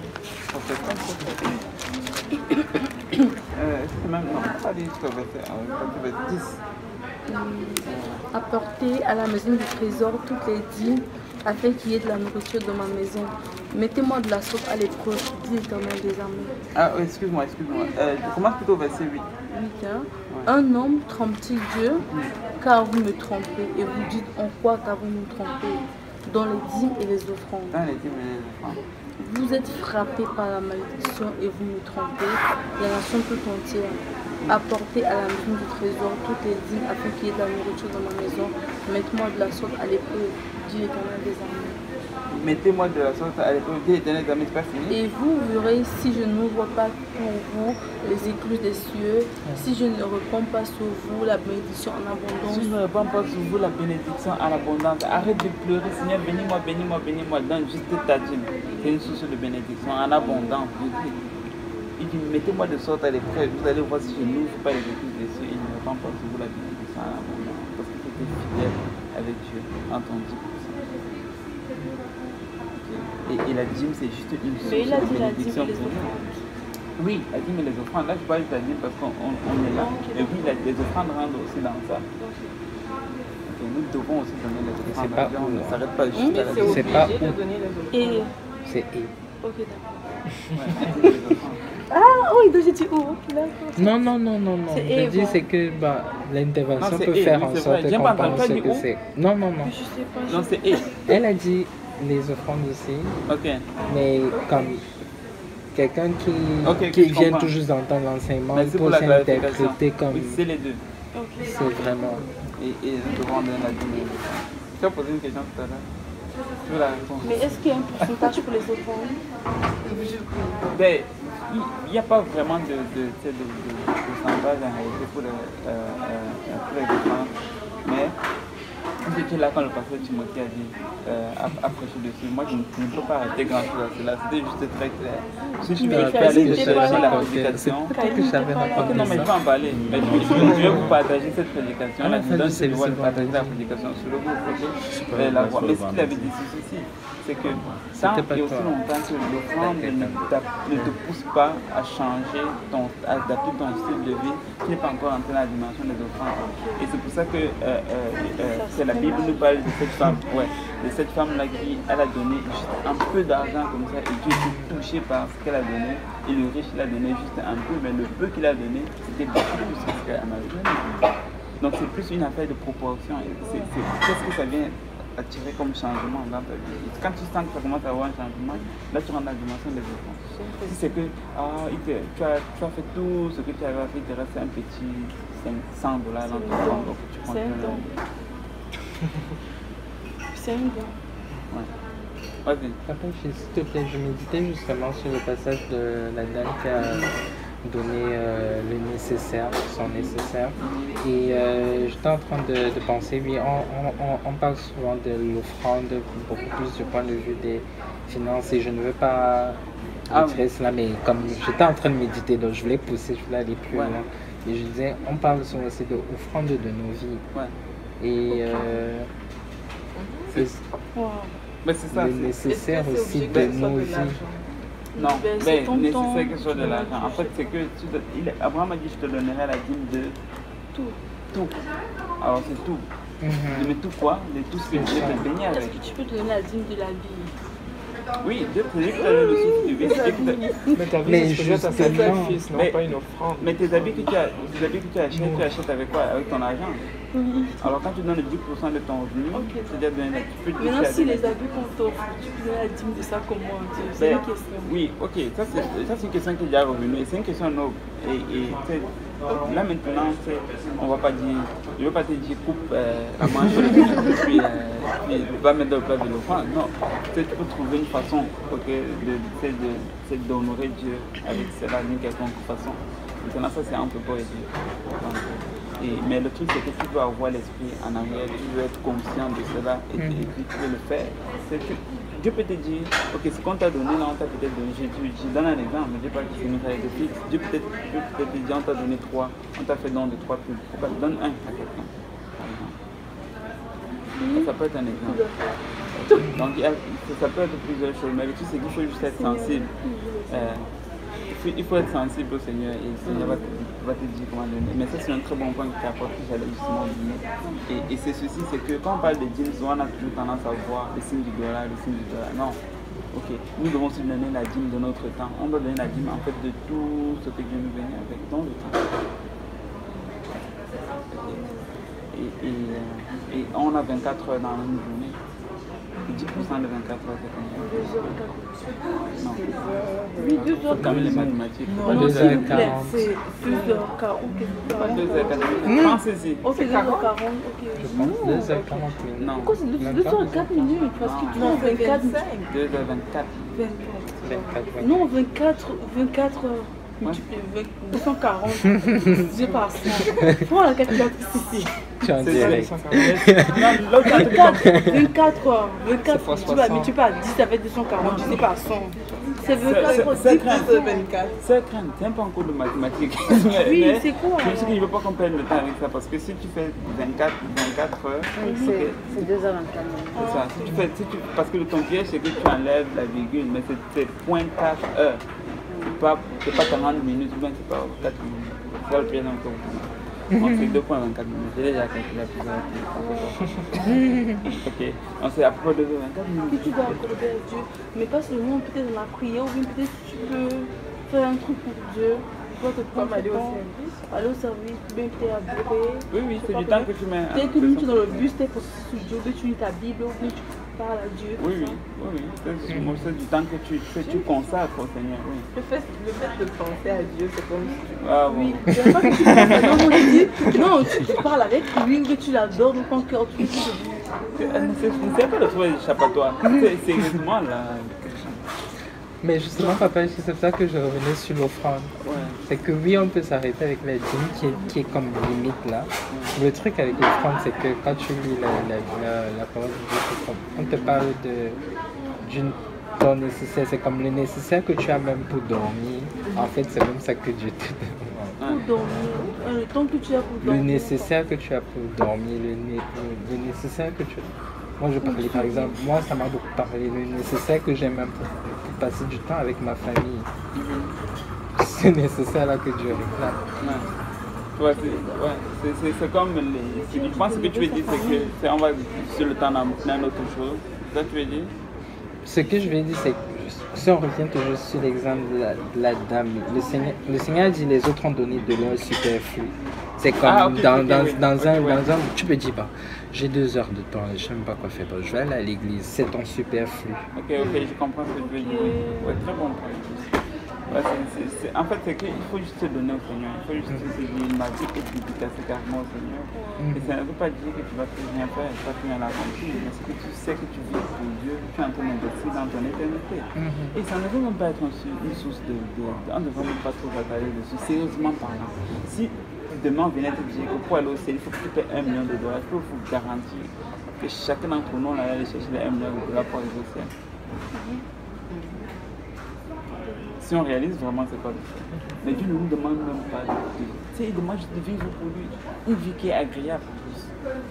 euh, c'est même non, pas dit jusqu'au verset un, verset dix. Apportez à la maison du trésor toutes les dîmes afin qu'il y ait de la nourriture dans ma maison. Mettez-moi de la sorte à l'épreuve, dit l'Éternel des armées. Ah, oui, excuse-moi, excuse-moi. Euh, commence plutôt au verset huit. huit, hein. Un homme trompe-t-il Dieu, car vous me trompez, et vous dites en quoi qu'avons-nous trompé? Dans les dîmes et les offrandes. Dans les dîmes et les offrandes. Vous êtes frappés par la malédiction et vous me trompez, la nation tout entière. Apportez à la maison du trésor toutes les dîmes afin qu'il y ait de la nourriture dans ma maison. Mettez-moi de la sorte à l'épreuve, dit l'Éternel des armées. Mettez-moi de la sorte à l'épreuve, dit l'Éternel des armées, c'est pas fini. Et vous verrez si je n'ouvre pas pour vous les écluses des cieux, si je ne réponds pas sur vous la bénédiction en abondance. Si je ne réponds pas sur vous la bénédiction en abondance, arrête de pleurer, Seigneur, bénis-moi, bénis-moi, bénis-moi, donne juste ta dîme. C'est une source de bénédiction en abondance. Il dit, mettez-moi de sorte à l'épreuve, vous allez voir si je n'ouvre pas les écluses des cieux, il ne répond pas sur vous la bénédiction en abondance. Parce que tu étais fidèle avec Dieu, entendu. Et, et la dîme, c'est juste une source Mais il a de dit la dîme bénédiction et les pour nous. offrandes. Oui, la dîme et les offrandes. Là, je parle de la dîme parce qu'on on, on est là. Et oui, la, les offrandes rentrent aussi dans ça. Et nous devons aussi donner les offrandes. pas On où, ne hein. s'arrête pas juste à la C'est dîme. C'est pas obligé de où. donner les offrandes. Et... C'est et. Ok, d'accord. Ouais, la dîme et les offrandes. Ah oui, donc j'ai dit oh, ok, d'accord. Non, non, non, non, non. C'est Je et, dis bon. c'est que bah, l'intervention Non, c'est peut et, faire oui, en c'est sorte vrai. J'ai qu'on pas entendu, pense t'as dit que où? c'est. Non, non, non. Je sais pas. Non, c'est et. Elle a dit les offrandes aussi, Ok. mais comme quelqu'un qui, Ok, qui je vient comprends. tout juste d'entendre l'enseignement, il Merci pour peut la clarification. s'interpréter comme Oui, c'est les deux. Ok. c'est vraiment. Et, et nous devons donner la dîme et les offrandes. Tu as posé une question tout à l'heure. Tu veux la réponse? Mais est-ce qu'il y a un pourcentage pour les offrandes? Ben, il n'y a pas vraiment de, de, de, de, de pourcentage en réalité pour, le, euh, euh, pour les offrandes. Mais c'était là quand le pasteur Timothée a dit, euh, a, a prêché dessus. Moi, je ne, je ne peux pas arrêter grand-chose à cela. C'était juste très clair. Si tu veux Mais aller c'était chercher pas la là. prédication. Peut-être que j'avais Ok, entendu non, mais je ça. vais en parler. Mais je, je, je vais vous partager cette prédication. À la Là, je fin me donne du ce devoir de service, partager la vendredi. prédication sur le groupe. ok Euh, la voix. Mais ce qu'il avait dit ceci, c'est que tant C'était pas et aussi toi. longtemps que l'offrande ne, t'a- ne te pousse pas à changer, ton, à adapter ton style de vie, tu n'es pas encore entré dans la dimension des offrandes. Et c'est pour ça que euh, euh, euh, que la Bible nous parle de cette femme, ouais, de cette femme-là qui elle a donné juste un peu d'argent comme ça et Dieu était touché par ce qu'elle a donné. Et le riche, il a donné juste un peu, mais le peu qu'il a donné, c'était beaucoup plus que ce qu'elle avait donné. Donc c'est plus une affaire de proportion. Et c'est- c'est- Qu'est-ce que ça vient attirer comme changement dans ta vie? Et quand tu sens que ça commence à avoir un changement, là tu rentres dans la dimension des offrandes. Si c'est que ah, il te- tu, as, tu as fait tout ce que tu avais fait, il te reste un petit cinq cents dollars dans ton compte, donc tu prends C'est un ton- don. C'est un don. Ouais. Vas-y. Après, je- s'il te plaît, je méditais justement sur le passage de la dame qui a donné euh, le nécessaire, son nécessaire. Et euh, j'étais en train de, de penser, oui, on, on, on- on parle souvent de l'offrande, beaucoup plus du point de vue des finances, et je ne veux pas Ah retirer cela, mais comme j'étais en train de méditer, donc je voulais pousser, je voulais aller plus Ouais. loin. Et je disais, on parle souvent aussi de offrande de nos vies. Ouais. Et euh, C'est- Wow. Mais c'est ça. le c'est- nécessaire Est-ce que c'est aussi obligé de que ce soit nos de vies. l'argent? Non, Ben, c'est ben, ton nécessaire temps que ce soit de qui l'argent. va En fait, c'est que tu dois- il, Abraham a dit je te donnerai la dîme de Tout. tout. Alors c'est tout. Mhm. Mais tout quoi? De tout ce que Dieu te bénit Est-ce avec. que tu peux te donner la dîme de la vie? Oui, Dieu te dit que tu as le souci du vie. c'est Dieu qui t'a- Mais ta vie, Mais c'est peut-être un justement- sacrifice, non Mais- pas une offrande. Mais tes habits que tu as, tes habits que tu achètes, tu achètes avec quoi? Avec ton argent. Oui. Alors quand tu donnes dix pour cent de ton revenu, Ok. c'est-à-dire donner la- tu peux dire Maintenant, que tu as si donné- les habits qu'on t'offre, tu peux donner la dîme de ça comment Dieu? C'est Ben, une question. Oui, ok, ça c'est ça, c'est une question qui est déjà revenue et c'est une question noble. Et, et tu sais, là maintenant, tu sais, on va pas dire, je ne veux pas te dire coupe euh, la manche de et puis, euh, puis va mettre dans le plat de l'offrande. Non, tu sais, tu peux trouver une façon ok, de, tu sais, de, tu sais, d'honorer Dieu avec cela d'une quelconque façon. Maintenant, ça c'est entre toi et Dieu. Donc, et, mais le truc c'est que tu dois avoir l'esprit en arrière, tu veux être conscient de cela et, Mhm. et puis tu veux le faire. C'est que Dieu peut te dire, ok, ce qu'on t'a donné, là on t'a peut-être donné, je, je, je donne un exemple, je ne dis pas que c'est une règle fixe. Dieu peut-être Dieu peut te dire, on t'a donné trois, on t'a fait don de trois pubs. Pourquoi donne un à quelqu'un, par exemple. Ça, ça peut être un exemple. Donc il y a- ça peut être plusieurs choses, mais le truc c'est qu'il faut juste être sensible. Euh, il faut, il faut être sensible au Seigneur et le Seigneur va te, va te dire comment donner. Mais ça, c'est un très bon point que tu apportes que j'allais justement dire. Et, et c'est ceci, c'est que quand on parle de dîmes, souvent on a toujours tendance à voir le signe du dollar, le signe du dollar. Non. Ok, nous devons se donner la dîme de notre temps. On doit donner la dîme en fait de tout ce que Dieu nous bénit avec dans le temps. Et, et, et on a vingt-quatre heures dans une journée. dix pour cent de vingt-quatre heures, c'est combien? Non. Oui, deux heures Comme les mathématiques. Non, deux s'il heures vous plaît, quarante. c'est deux heures quarante. Pas deux heures quarante. Pensez-y. Ok, deux heures quarante, ok. Je pense deux heures quarante minutes. Non. Pourquoi c'est Même deux pas heures quatre minutes? Parce que tu Non, vois vingt-quatre. deux heures vingt-quatre. vingt-quatre, Non, vingt-quatre, vingt-quatre heures. Ouais. deux cent quarante. Dieu par cent. Prends la calculatrice ici. Tu es en C'est direct. Non, l'autre a vingt-quatre, vingt-quatre heures. vingt-quatre, fois tu vas, soixante. mais tu pas dix avec deux cent quarante, tu sais par cent. C'est C'est- vingt-quatre, c'est- dix c'est pour vingt-quatre. C'est crainte, c'est un peu en cours de mathématiques. Oui, Mais c'est quoi, Je sais alors? que je ne veux pas qu'on perde le temps avec ça parce que si tu fais vingt-quatre, vingt-quatre heures, ok, C'est deux heures vingt-quatre minutes. c'est ça. Si tu fais, si tu, parce que le ton piège, c'est que tu enlèves la virgule, mais c'est zéro virgule quatre heures. C'est pas, c'est pas quarante minutes, ou bien c'est pas quatre minutes. C'est ça le piège encore. Donc c'est deux virgule vingt-quatre minutes. J'ai déjà calculé plusieurs fois. Ok, donc c'est à peu près deux virgule vingt-quatre que minutes. tu dois accorder à Dieu. Mais pas seulement peut-être dans la prière, ou bien peut-être tu peux faire un truc pour Dieu. Tu dois te prendre Comme aller le au temps, service. aller au service, bien t'es à bureau. Oui, oui, c'est du temps que tu mets. Peut-être que nous, tu es dans le bus, tu es posé sur Dieu, tu lis ta Bible, ou bien tu parles à Dieu. Oui, tout oui, ça. oui, oui. C'est moi, c'est du temps que tu, que tu consacres au Seigneur, oui. Le fait, le fait de penser à Dieu, c'est comme si tu... Ah, bon. Oui, il y a pas que tu penses, non, moi, je dis, non, tu, tu parles avec lui, ou que tu l'adores dans ton cœur, tu lui dis. C'est c'est pas de trouver échappatoire. C'est c'est exactement là. Mais justement, papa, c'est ça que je revenais sur l'offrande. Ouais. C'est que oui, on peut s'arrêter avec la dîme qui est, qui est comme limite là. Le truc avec l'offrande, c'est que quand tu lis la, la, la, la parole de Dieu, c'est comme- on te parle de, d'une temps nécessaire. C'est comme le nécessaire que tu as même pour dormir. En fait, c'est même ça que Dieu te demande. Pour dormir, euh, le temps que tu as pour Le dormir. nécessaire que tu as pour dormir, le, né- le, le nécessaire que tu as. Moi, je parlais par exemple, moi, ça m'a beaucoup parlé. Le nécessaire que j'ai même pour, pour passer du temps avec ma famille. C'est nécessaire là que Dieu réclame. Ouais. Ouais, c'est ouais, c'est- c'est- c'est comme les. c'est- Je pense que tu veux dire, c'est que c'est- on va sur le temps dans plein d'autres choses. C'est ça que tu veux dire? Ce que je vais dire, c'est que si on revient toujours sur l'exemple de la, de la dame, le Seigneur, le Seigneur dit les autres ont donné de leur superflu. C'est comme Ah, ok, dans, ok, dans, oui. dans Ok, un, ouais. dans un. Tu peux dire, bah, j'ai deux heures de temps, je ne sais même pas quoi faire, bah, je vais aller à l'église, c'est ton superflu. Ok, ok, je comprends ce que tu veux dire. Ouais, très bon point. Ouais, c'est- c'est- c'est- en fait, c'est qu'il faut juste se donner au Seigneur. Il faut juste se dire ma vie est dédicacée carrément au Seigneur. Et ça ne veut pas dire que tu vas plus rien faire, pas plus rien accomplir, mais c'est que tu sais que tu vis pour Dieu, tu es en train d'investir dans ton éternité. Et ça ne veut même pas être une sou- une source de. de, de on ne devrait même pas trop s'attarder dessus, sérieusement parlant. Si demain on venait te dire que pour aller au ciel, il faut que tu paies un million de dollars, je peux vous garantir que chacun d'entre nous, on allait aller chercher les un million de dollars pour arriver au ciel. Si on réalise vraiment c'est pas le fait. Mais Dieu ne nous demande même pas de vivre. Tu sais, il demande juste de vivre pour lui. Une vie qui est agréable en plus.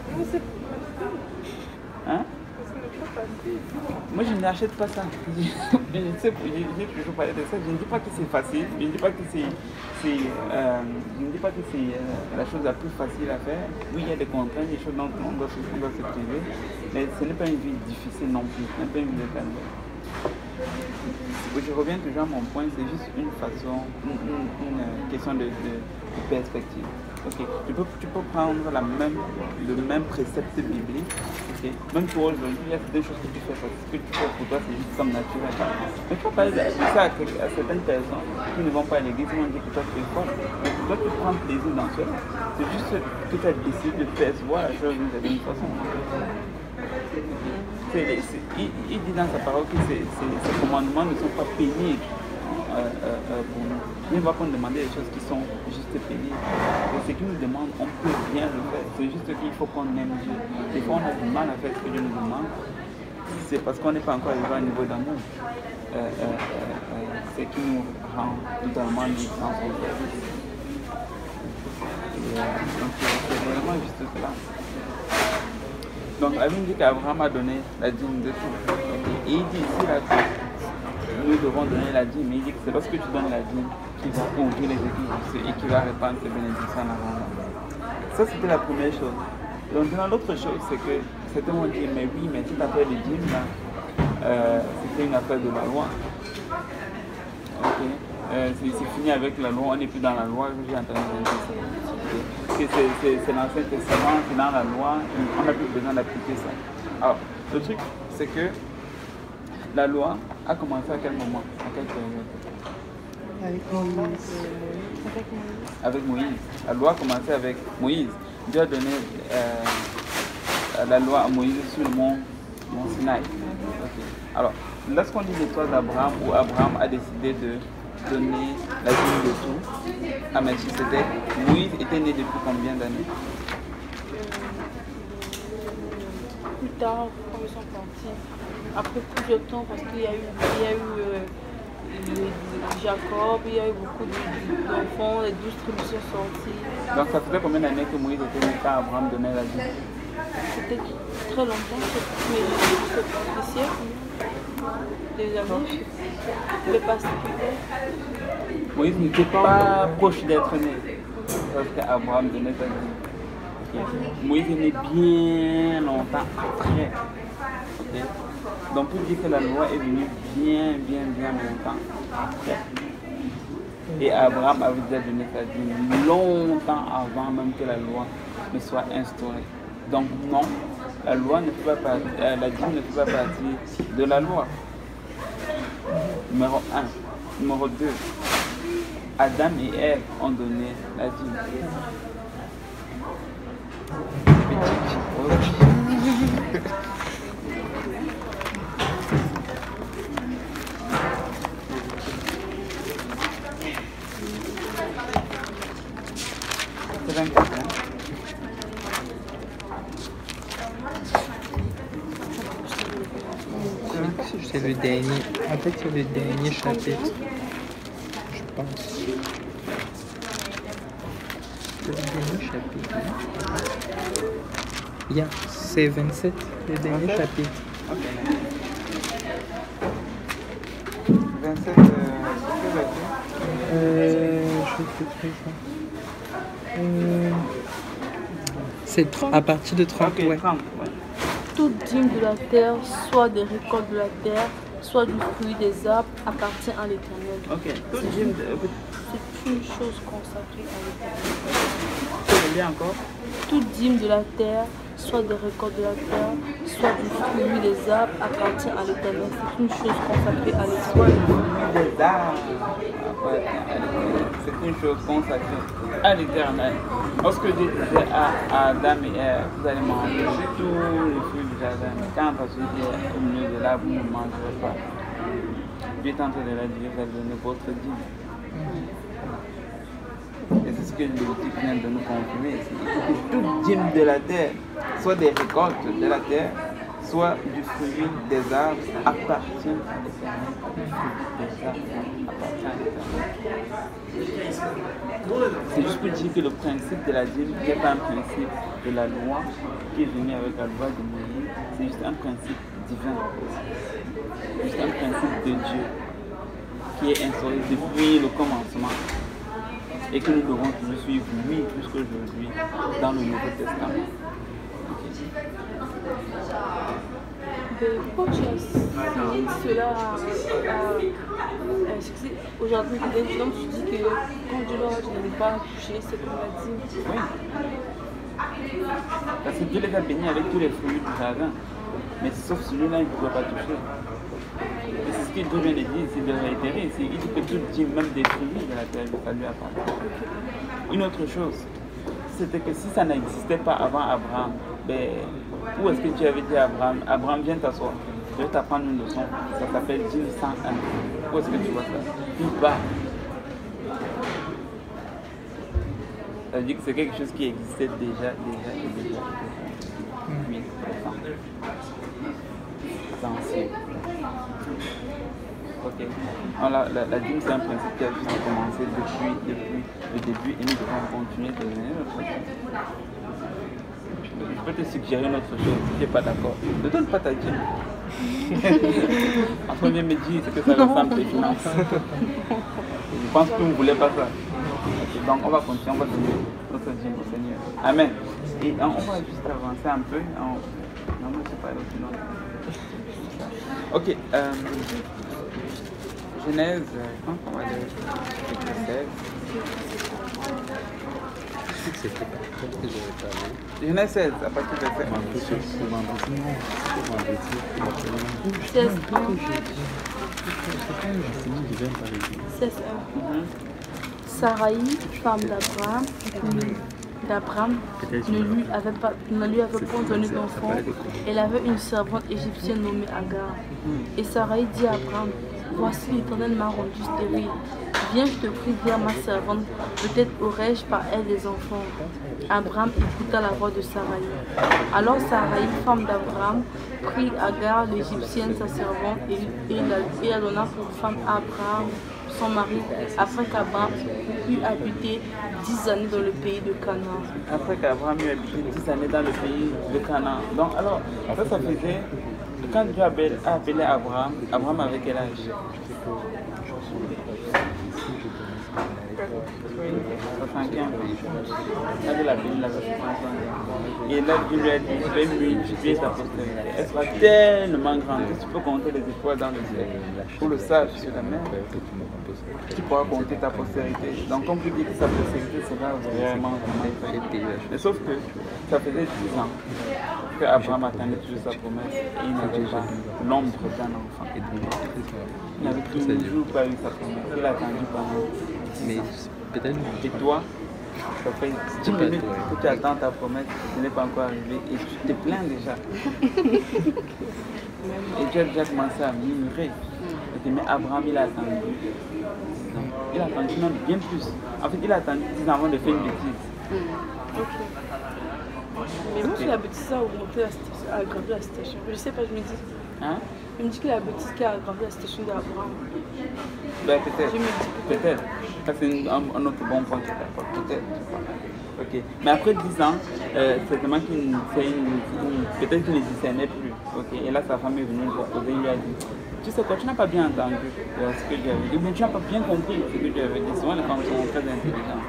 Hein? Moi je n'achète pas ça. Je, je sais, j'ai j'ai toujours parlé de ça. Je ne dis pas que c'est facile. Je ne dis pas que c'est. c'est, euh, je ne dis pas que c'est euh, la chose la plus facile à faire. Oui, il y a des contraintes, des choses dont on doit, se- on doit se priver. Mais ce n'est pas une vie difficile non plus. Ce n'est pas une vie de calme. Je reviens toujours à mon point, c'est juste une façon, une, une, une, euh, question de, de, de perspective. Ok, tu peux, tu peux prendre la même, le même précepte biblique, ok, même pour aujourd'hui, il y a des choses que tu fais, parce que ce que tu fais pour toi, c'est juste comme naturel. Mais tu peux parler de ça à, à certaines personnes qui ne vont pas à l'église, ils vont dire que toi tu es folle. Mais pour toi, tu prends plaisir dans cela. C'est juste que tu as décidé de percevoir la chose d'une certaine façon. C'est- c'est- il, il dit dans sa parole que ces, ces, ces commandements ne sont pas pénibles euh, euh, euh, pour nous. Il ne va pas nous demander des choses qui sont juste pénibles. Et ce qu'il nous demande, on peut bien le faire. C'est juste qu'il faut qu'on aime Dieu. Des fois, on a du mal à faire ce que Dieu nous demande. C'est parce qu'on n'est pas encore arrivé à un niveau d'amour. Euh, euh, euh, euh, c'est qui nous rend totalement libres dans son service. Et, euh, donc, c'est c'est vraiment juste cela. Donc, la Bible dit qu'Abraham a donné la dîme de tout. Et il dit ici là que nous devons donner la dîme. Mais il dit que c'est lorsque tu donnes la dîme qu'il va ouvrir les églises et qu'il va répandre ses bénédictions en avant. Ça, c'était la première chose. Donc, maintenant, l'autre chose, c'est que certains vont dire, mais oui, mais cette affaire de dîme, là, euh, c'était une affaire de la loi. Ok. Euh, c'est fini avec la loi, on n'est plus dans la loi, j'ai entendu dire ça. C'est l'Ancien Testament, c'est dans la loi, on n'a plus besoin d'appliquer ça. Alors, le truc, c'est que la loi a commencé à quel moment? À quelle période? Avec Moïse. Avec Moïse. La loi a commencé avec Moïse. Dieu a donné euh, la loi à Moïse sur le mont, mont Sinaï. Okay. Alors, lorsqu'on dit l'histoire d'Abraham, où Abraham a décidé de donner la dîme de tout à Melchisédek, Moïse était né depuis combien d'années? Plus tard, quand ils sont partis, après plusieurs temps, parce qu'il y a eu, il y a eu euh, le, Jacob, il y a eu beaucoup d'enfants, les douze tribus sont sorties. Donc ça faisait combien d'années que Moïse était né quand Abraham donnait la dîme? C'était très longtemps, mais je sais pas, des siècles, des années, je ne vais pas s'occuper. Moïse n'était pas proche d'être né lorsque Abraham donnait sa dîme. Okay. Moïse est né bien longtemps après. Okay. Donc pour dire que la loi est venue bien, bien, bien longtemps après. Et Abraham avait déjà donné sa dîme longtemps avant même que la loi ne soit instaurée. Donc non, la loi ne fait pas partie, euh, la dîme ne fait pas partie de la loi. Numéro un. Numéro deux. Adam et Ève ont donné la dîme. C'est le dernier. En fait, c'est le dernier chapitre. Je pense. C'est le dernier chapitre. Yeah, c'est vingt-sept, le dernier okay. chapitre. Ok. vingt-sept, euh, c'est quel Euh, je vais te dire ça. Euh, c'est à partir de trente, okay, ouais. trente, ouais. Toute dîme de la terre, soit des récoltes de la terre, soit du fruit des arbres, appartient à l'Éternel. Ok. Toute dîme de... C'est une chose consacrée à l'Éternel. Tu veux bien encore? Toute dîme de la terre, soit des récoltes de la terre, soit du fruit des arbres, appartient à l'Éternel. C'est une chose consacrée à l'Éternel. Soit du fruit des arbres, c'est une chose consacrée à l'Éternel. Lorsque Dieu disait à Adam et Ève, vous allez manger tous les fruits du jardin, quand vous êtes au milieu de l'arbre, vous ne mangerez pas. Dieu est en train de leur dire, vous allez donner votre dîme. Et c'est ce que Lévitique vient de nous confirmer ici. Toute dîme de la terre, soit des récoltes de la terre, soit du fruit des arbres, appartient à l'Éternel. Des arbres appartient à l'Éternel. C'est juste pour dire que le principe de la dîme n'est pas un principe de la loi qui est venu avec la loi de Moïse, c'est juste un principe divin. Juste un principe de Dieu qui est instauré depuis le commencement. Et que nous devons toujours suivre, lui, plus qu'aujourd'hui, dans le Nouveau Testament. Okay. Pourquoi tu as signé cela à, à, à aujourd'hui? Donc tu dis que quand Dieu leur tu n'avais pas touché, c'est comme l'a dit. Oui. Parce que Dieu les a bénis avec tous les fruits du jardin. Mais sauf celui-là, il ne pouvait pas toucher. Et c'est ce que Dieu vient de dire, c'est de réitérer. Il dit que tout dit, même des fruits de la terre, ça lui appartient. Une autre chose, c'était que si ça n'existait pas avant Abraham, ben, où est-ce que Dieu avait dit à Abraham, Abraham, viens t'asseoir, je vais t'apprendre une leçon, ça s'appelle dîme cent un. Où est-ce que tu vois ça? Il va. Ça veut dire que c'est quelque chose qui existait déjà, déjà et déjà. Oui, c'est ancien. Ok. Alors, la, la dîme, c'est un principe qui a juste commencé depuis, depuis le début et nous devons continuer de donner notre chose. Je peux te suggérer une autre chose si tu n'es pas d'accord. Ne donne pas ta dîme. En premier me dire ce que ça ressemble tes finances. Je pense que vous ne voulez pas ça. Okay, donc on va continuer, on va donner notre Dieu au Seigneur. Amen. Et on va juste avancer un peu. On... Non, moi je ne sais pas l'autre nom. Ok. Euh... Genèse, je pense qu'on va aller au seize. Genèse seize, à partir de seize. seize un. Sarai, femme d'Abraham, d'Abraham, ne lui avait pas, ne lui avait pas donné d'enfant. Elle avait une servante égyptienne nommée Agar. Et Sarai dit à Abraham, voici l'Éternel m'a rendu stérile. Viens, je te prie, vers ma servante, peut-être aurai-je par elle des enfants. Abraham écouta la voix de Sarai. Alors Sarai, femme d'Abraham, prit Agar, l'Égyptienne, sa servante, et, et, la, et la donna pour femme à Abraham, son mari, afin qu'Abraham eût habité dix années dans le pays de Canaan. Après qu'Abraham eût habité dix années dans le pays de Canaan. Donc alors, ça, ça faisait, quand Dieu a appelé Abraham, Abraham avait quel âge? soixante-quinze ans. Elle l'a béni, la soixante-quinze ans. Et là, Dieu lui a dit, je vais multiplier ta postérité. Elle sera tellement grande que tu peux compter les étoiles dans le ciel. Pour le sage sur la mer, tu pourras compter ta postérité. Donc, comme tu dis que sa postérité sera vraiment grande. Mais sauf que ça faisait dix ans que Abraham attendait toujours sa promesse et il n'avait pas l'ombre d'un enfant. Il n'avait toujours pas eu sa promesse. Il a attendu pendant. Mais peut-être. Et toi, ça fait dix minutes que tu attends ta promesse, ce n'est pas encore arrivé et tu te plains déjà. Et tu as déjà commencé à murmurer. Mais Abraham, il a attendu. Il a attendu même bien plus. En fait, il a attendu dix ans avant de faire une bêtise. Ok. Mais moi, okay. La bêtise a augmenté, a aggravé la situation. Je sais pas, je me dis. Hein? Je me dis que la bêtise qui a aggravé la situation d'Abraham. Ben, peut-être. Je me dis peut-être. Ça, c'est un, un autre bon point que tu apportes. Peut-être. Ok. Mais après dix ans, euh, certainement qu'il une, une, peut-être qu'il ne discernait plus. Ok. Et là, sa femme est venue lui proposer, il lui a dit, tu sais quoi, tu n'as pas bien entendu euh, ce que Dieu avait dit, mais tu n'as pas bien compris ce que Dieu avait dit. Souvent, les femmes sont très intelligentes.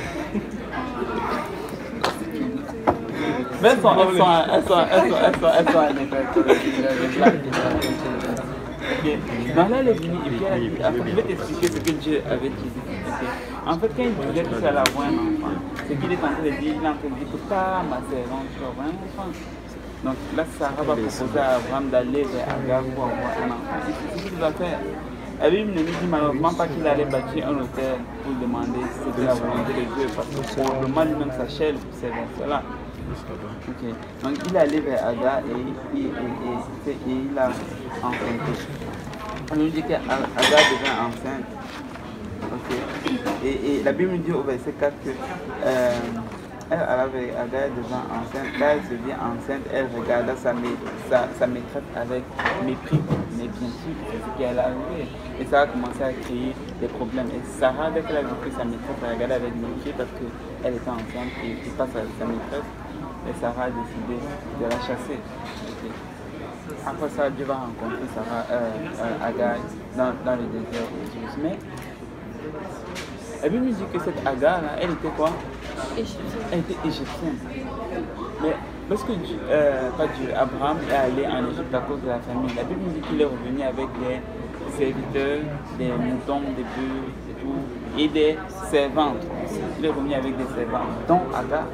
Mais elles sont, elles sont, elles sont, elles sont, elles sont, elles sont en effet. Okay. Donc là, elle est venue et puis elle a dit, en fait, je vais t'expliquer ce que Dieu avait dit. Okay. En fait, quand il disait que ça allait avoir un enfant, ce qu'il est en train de dire, il est en train de dire que ta ma servante, tu vas avoir un enfant. Donc là, Sarah va proposer à Abraham d'aller vers Agar pour avoir un enfant. C'est ce qu'il va faire. La Bible ne lui dit malheureusement pas qu'il allait bâtir un hôtel pour demander si c'était la volonté de Dieu, parce que probablement lui-même sa chair le poussait vers cela. Okay. Donc il est allé vers Agar et, et, et, et, et il a enfanté. On nous dit qu'Agar devient enceinte. Okay. Et, et la Bible nous dit au verset quatre que euh, elle, avait, Agar devient enceinte. Quand elle se vit enceinte, elle regarda sa, sa, sa maîtresse avec mépris. Mais bien sûr, c'est ce qui allait arriver. Et ça a commencé à créer des problèmes. Et Sarah, dès qu'elle a vu que sa maîtresse a regardé avec mépris parce qu'elle était enceinte et qu'il passe à sa maîtresse, et Sarah a décidé de la chasser. Okay. Après ça, Dieu va rencontrer Sarah, euh, euh, Agar dans, dans le désert de Mais la Bible nous dit que cette Agar, là, elle était quoi? Égyptienne. Elle était égyptienne. Mais lorsque Dieu, euh, pas Dieu, Abraham est allé en Égypte à cause de la famine, la Bible nous dit qu'il est revenu avec des serviteurs, des moutons, des bœufs et tout, et des servantes. Il est revenu avec des servantes, dont Agar.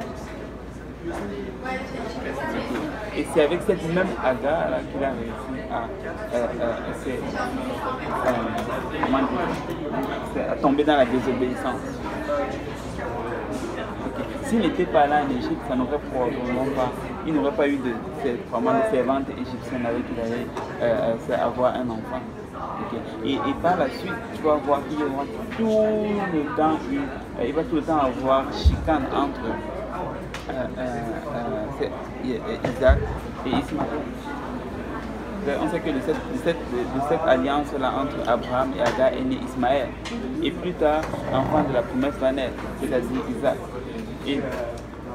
Et c'est avec cette même Agar qu'il a réussi à, euh, euh, euh, à tomber dans la désobéissance. Okay. S'il n'était pas là en Égypte, ça n'aurait probablement pas, il n'aurait pas eu de, vraiment de servante égyptienne avec qui il allait euh, euh, avoir un enfant. Okay. Et, et par la suite, tu vas voir qu'il y aura tout le temps, une, euh, il va tout le temps avoir chicane entre Euh, euh, euh, Isaac et Ismaël. On sait que de cette, de cette, de cette alliance-là entre Abraham et Agar est né Ismaël. Et plus tard, l'enfant de la promesse va naître, c'est-à-dire Isaac. Et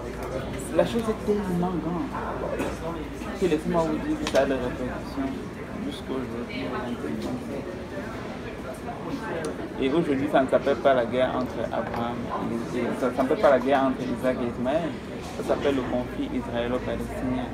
la chose est tellement grande que laissez-moi vous dire que ça a des répercussions jusqu'aujourd'hui. Et aujourd'hui, ça ne s'appelle pas la guerre entre Abraham et, et ça ne s'appelle pas la guerre entre Isaac et Ismaël, ça s'appelle le conflit israélo-palestinien.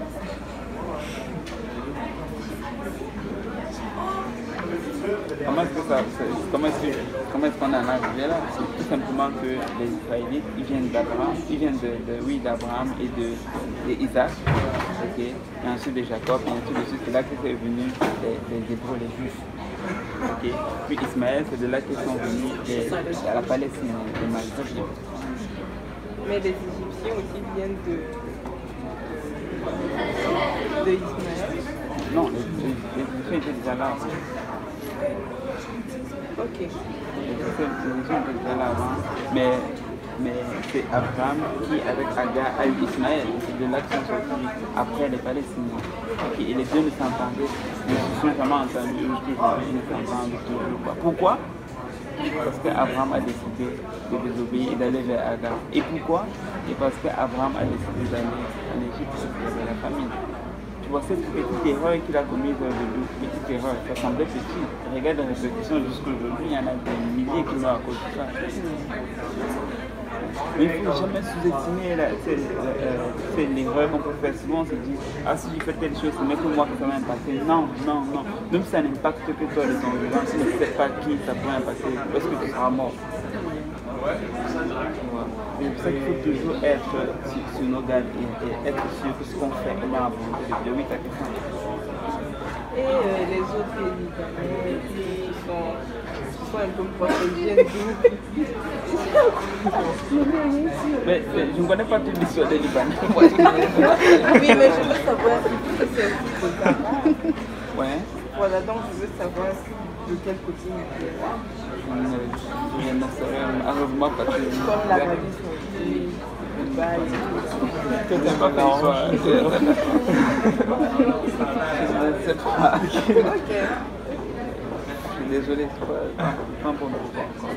Comment est-ce que ça, comment est-ce que, comment est-ce qu'on en est arrivé là? C'est tout simplement que les Israélites, ils viennent d'Abraham, ils viennent de, de oui d'Abraham et de, de Isaac, ok, et ensuite de Jacob, et ensuite de suite, c'est là que c'est venu les, les Hébreux, les Juifs, ok. Puis Ismaël, c'est de là qu'ils sont venus les, à la Palestine, les Maghrébins. Mais les Égyptiens aussi viennent de, de, de Ismaël. Non, les, les, les Égyptiens étaient déjà là. Ok. Les Égyptiens étaient déjà là avant, mais, mais c'est Abraham qui, avec Agar, a eu Ismaël. C'est de là qu'ils sont sortis après les Palestiniens. Okay. Et les deux ne s'entendaient, ils se sont vraiment entendus, ils ne s'entendent toujours pas. Pourquoi? Parce qu'Abraham a décidé de désobéir et d'aller vers Agar. Et pourquoi? Et parce qu'Abraham a décidé d'aller en Égypte parce qu'il y avait la famine. Tu vois, cette petite erreur qu'il a commise au début, petite erreur, ça semblait petit. Regarde la répétition jusqu'aujourd'hui, il y en a des milliers qui meurent à cause de ça. Mais il ne faut jamais sous-estimer l'erreur qu'on peut faire. Souvent on se dit, ah si je fais telle chose, c'est même que moi que ça va impacter. Non, non, non. Même si ça n'impacte que toi de ton vivant, si tu ne sais pas qui ça peut impacter, parce que tu seras mort. C'est pour ça qu'il faut toujours être sur, sur nos gardes et, et être sûr que ce qu'on fait est dans la volonté de Dieu. Oui, ta question. Et euh, les autres pays qui sont, qui sont un peu proches, ils viennent d'où? mais, mais je ne connais pas toute l'histoire des Libanais. Oui, mais je veux savoir si c'est aussi des Arabes. Ouais. Voilà, donc je veux savoir de quel côté ils viennent. Je ne saurais malheureusement pas tout. Comme l'Arabie Saoudite, Dubaï et tout. Que c'est pas ta histoire. Je ne sais pas. Ok. Je suis désolé, c'est pas, pas pour nous.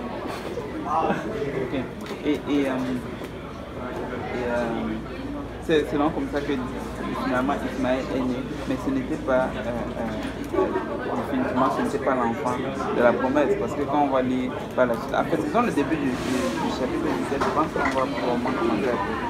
Ok. Et, et, euh, et euh, c'est vraiment comme ça que finalement Ismaël est né, mais ce n'était pas, euh, euh, définitivement, ce n'était pas l'enfant de la promesse, parce que quand on va lire par la suite, en fait, c'est dans le début du, du, du chapitre dix-sept, je pense qu'on va probablement commencer à lire.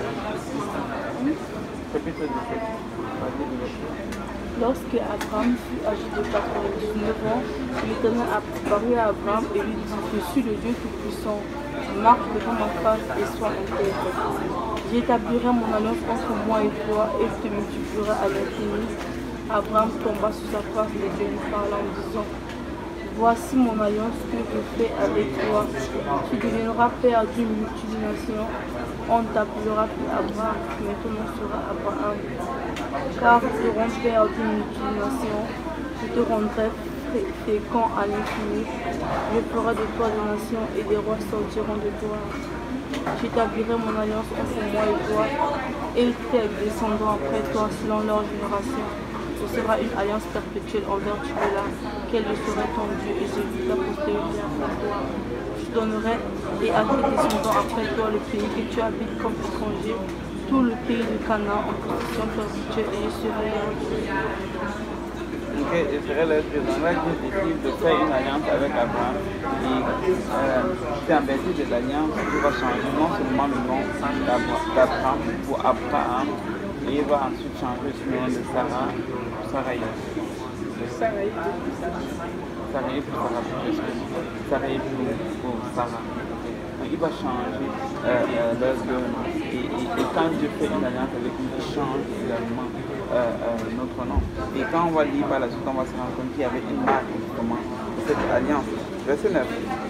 Chapitre dix-sept. Lorsque Abraham fut âgé de quatre-vingt-dix-neuf ans, l'Éternel apparut à Abraham et lui dit: Je suis le Dieu Tout-Puissant, marche devant ma face et sois intègre. J'établirai mon alliance entre moi et toi et je te multiplierai à l'infini. Abraham tomba sur sa face et Dieu lui parla en disant: Voici mon alliance que je fais avec toi. Tu deviendras père d'une multitude de nations. On ne t'appellera plus Abraham, mais ton nom sera Abraham. Car tu seras père d'une multitude de nations. Je te rendrai fécond à l'infini. Je ferai de toi des nations et des rois sortiront de toi. J'établirai mon alliance entre moi et toi et tes descendants après toi selon leur génération. Ce sera une alliance perpétuelle envers Tuela, qu'elle serait ton Dieu et celui de ta postérité après toi. Je donnerai et à tes descendants après toi le pays que tu habites comme étranger, tout le pays de Canaan en possession perpétuelle, et je serai leur Dieu. Ok, je serai leur Dieu. Donc là, Dieu décide de faire une alliance avec Abraham. Et euh, c'est en vertu de l'alliance qu'il va changer non seulement le nom d'Abraham pour Abraham, et il va ensuite changer le nom de Sarah pour Sarai. Sarai pour Sarah. Sarai pour Sarah. Sarai pour Sarah. Donc il va changer euh, euh, leur deux noms. Et, et, et quand Dieu fait une alliance avec nous, il change également euh, euh, notre nom. Et quand on va lire par la suite, on va se rendre compte qu'il y avait une marque justement de cette alliance. Verset neuf.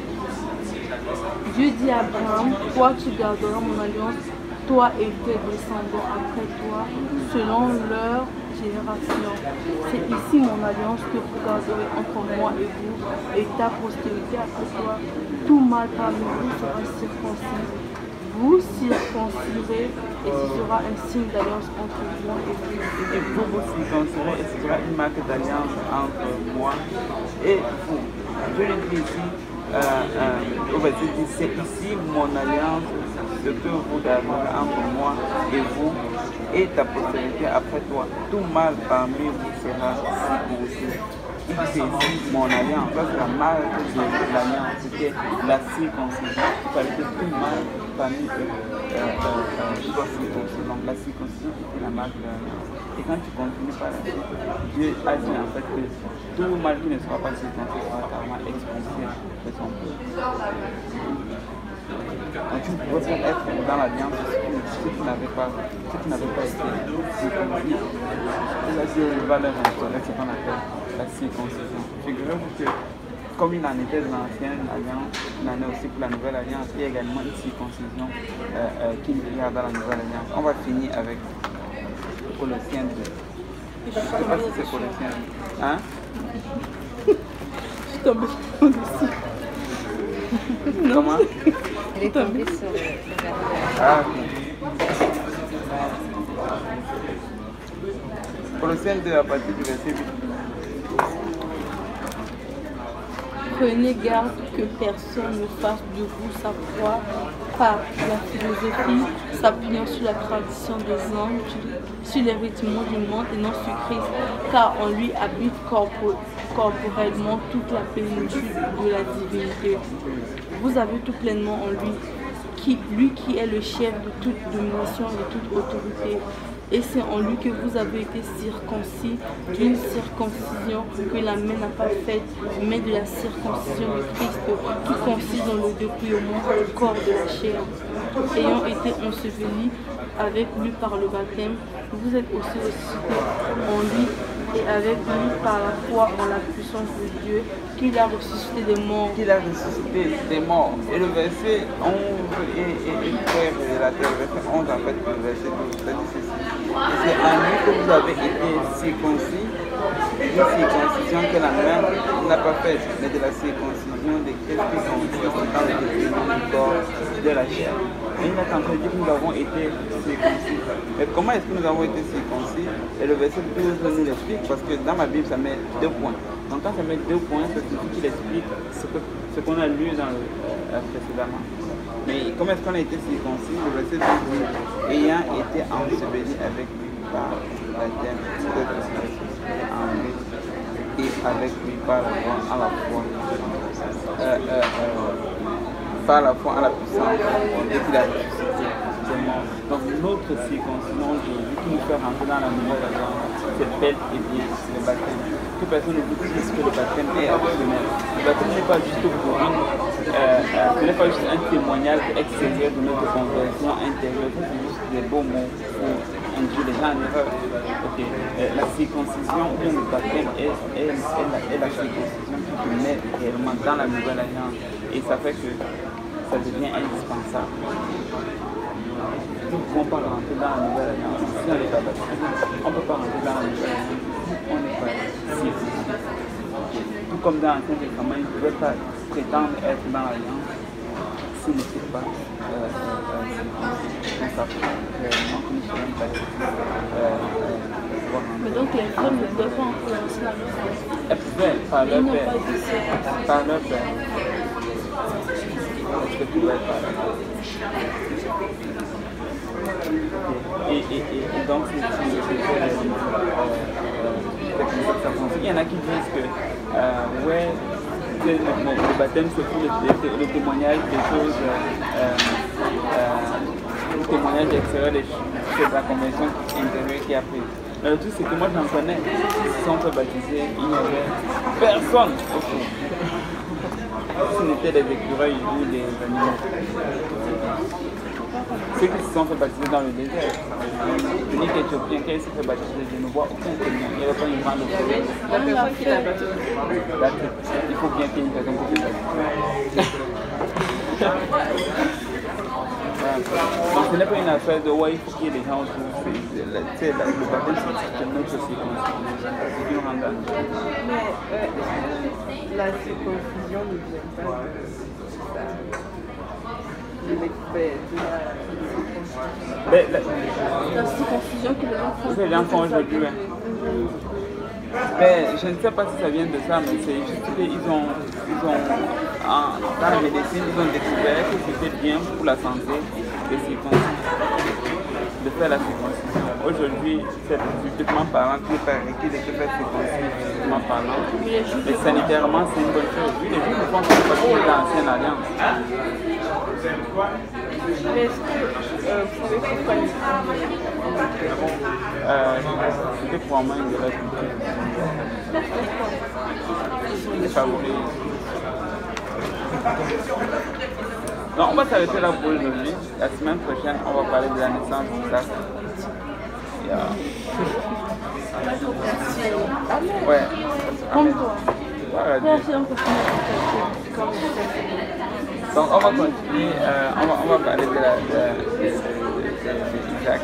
Dieu dit à Abraham: Toi, tu garderas mon alliance, toi et tes descendants après toi, selon leur génération. C'est ici mon alliance que vous garderez entre moi et vous, et ta postérité après toi. Tout mâle parmi vous sera circoncis. Vous circoncirez, et ce sera un signe d'alliance entre moi et vous. Et vous vous circoncirez, et ce sera une marque d'alliance entre moi et vous. Je le dis ici, euh, euh, on va dire que c'est ici mon alliance, ce que vous gardez entre moi et vous et ta postérité après toi. Tout mal parmi vous sera circoncis. C'est ici mon alliance. Ça, c'est la marque de l'alliance. C'était la circoncision. Il fallait que tout mal parmi eux euh, euh, euh, soit circoncis. Donc la circoncision était la marque de l'alliance. Et quand tu continues par la suite, Dieu a dit en fait que tout mal qui ne sera pas circoncis sera carrément expulsé de son peuple. Donc tu ne pouvais pas être dans l'alliance si tu n'avais pas, si tu n'avais pas été circoncis. Et là, Dieu va leur instaurer ce qu'on appelle la circoncision. Figurez-vous que comme il en était de l'ancienne alliance, il en est aussi pour la nouvelle alliance. Il y a également une circoncision euh, euh, qu'il y a dans la nouvelle alliance. On va finir avec Colossiens deux. Je ne sais pas si c'est Colossiens deux. Hein? Je suis tombée sur dessus. Comment? Elle est tombée sur le Ah, ok. Colossiens deux à partir du verset huit. Prenez garde que personne ne fasse de vous sa proie par la philosophie, s'appuyant sur la tradition des hommes, sur les rythmes du monde et non sur Christ, car en lui habite corpo corporellement toute la plénitude de la divinité. Vous avez tout pleinement en lui, qui, lui qui est le chef de toute domination et de toute autorité. Et c'est en lui que vous avez été circoncis d'une circoncision que la main n'a pas faite, mais de la circoncision de Christ qui consiste dans le dépouillement du corps de la chair. Ayant été ensevelis avec lui par le baptême, vous êtes aussi ressuscités en lui et avec lui par la foi en la puissance de Dieu qu'il a ressuscité des morts. Qu'il a ressuscité des morts. Et le verset onze est, est, est très révélateur. Le verset onze en fait, le verset douze, ça dit ceci. C'est en lui que vous avez été circoncis, une circoncision que la main n'a pas faite, mais de la circoncision de Christ qui consiste dans le dépouillement du corps de la chair. Et il est en train de dire que nous avons été circoncis. Mais comment est-ce que nous avons été circoncis? Et le verset douze nous l'explique, parce que dans ma Bible ça met deux points. Donc quand ça met deux points, ça signifie qu'il explique ce qu'on ce qu'on a lu dans le, euh, précédemment. Mais comment est-ce qu'on a été circoncis? Le verset douze dit, ayant été enseveli avec lui par le baptême, vous êtes aussi ressuscités en lui et avec lui par la foi à la foi. Euh, euh, euh, par la foi à la puissance et qu'il a ressuscité des morts. Donc notre circoncision aujourd'hui qui nous fait rentrer dans la nouvelle alliance, c'est bel et bien le baptême. Que personne ne vous dise que le baptême est optionnel. Le baptême n'est pas juste pour une, euh, euh, ce n'est pas juste un témoignage extérieur de notre conversion intérieure, c'est juste des beaux mots pour induire les gens en erreur. Okay. Euh, la circoncision ou bien le baptême est, est, est, la, est la circoncision qui te met réellement dans la nouvelle alliance et ça fait que ça devient indispensable. Nous ne pouvons pas rentrer dans la nouvelle alliance si on n'est pas baptisé. On ne peut pas rentrer dans la nouvelle alliance si on n'est pas circoncis. Tout comme dans l'Ancien Testament, ils ne pouvaient pas prétendre être dans l'alliance s'ils n'étaient pas circoncis. Ça prend réellement que nous soyons baptisés. Mais donc les femmes ne doivent pas influencer la naissance. Elles pouvaient, par leur père. Par leur père. Est-ce que tu vas être par leur père? Et, et, et, et donc, c'est comme ça que ça fonctionne. Il y en a qui disent que, euh, ouais, le, le baptême, c'est pour le, le, le témoignage des choses, euh, euh, le témoignage extérieur des choses, de la conversion intérieure qui a pris. Mais le truc, c'est que moi, j'en connais, qui se sont fait baptiser, il n'y avait personne au fond. Ce n'était des écureuils ou des animaux. Ceux qui se sont fait baptiser dans le désert, l'unique éthiopien qui s'est fait baptiser, je ne vois aucun témoin. Il n'y avait pas une grande autorité. La personne qui l'a baptisé. Il faut bien qu'il y ait une personne qui se baptise. Donc ce n'est pas une affaire de ouais, il faut qu'il y ait des gens autour. Le baptême, c'est notre circoncision. C'est une randonnée. Mais euh, la circoncision ne vient pas de l'expert, de la Ben, la, La circoncision que les enfants c'est l'enfant aujourd'hui. Ben, je ne sais pas si ça vient de ça, mais c'est juste qu'ils ont, ils ont en, dans la médecine, ils ont découvert que c'était bien pour la santé de circoncire, de faire la circoncision. Aujourd'hui, c'est physiquement parlant, tout est requis de faire circoncire physiquement parlant. Mais sanitairement, c'est une bonne chose. Oui, les juifs ne font pas partie de l'ancienne alliance. Mais est-ce que euh, vous savez pourquoi les femmes euh, C'était pour moi une de la culture. Ils sont défavorisés. Donc on va s'arrêter là pour aujourd'hui. La semaine prochaine, on va parler de la naissance d'Isaac. Yeah. Ouais. Comme toi. Voilà. Merci encore. Donc on va continuer, euh, on, va, on va parler de la de, de, de, de Isaac.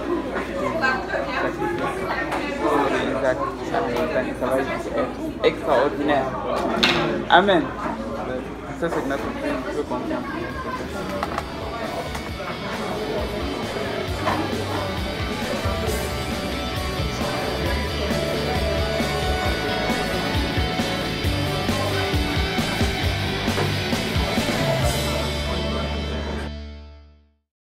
Isaac, ça va être extraordinaire. Amen. Ça c'est notre confiance.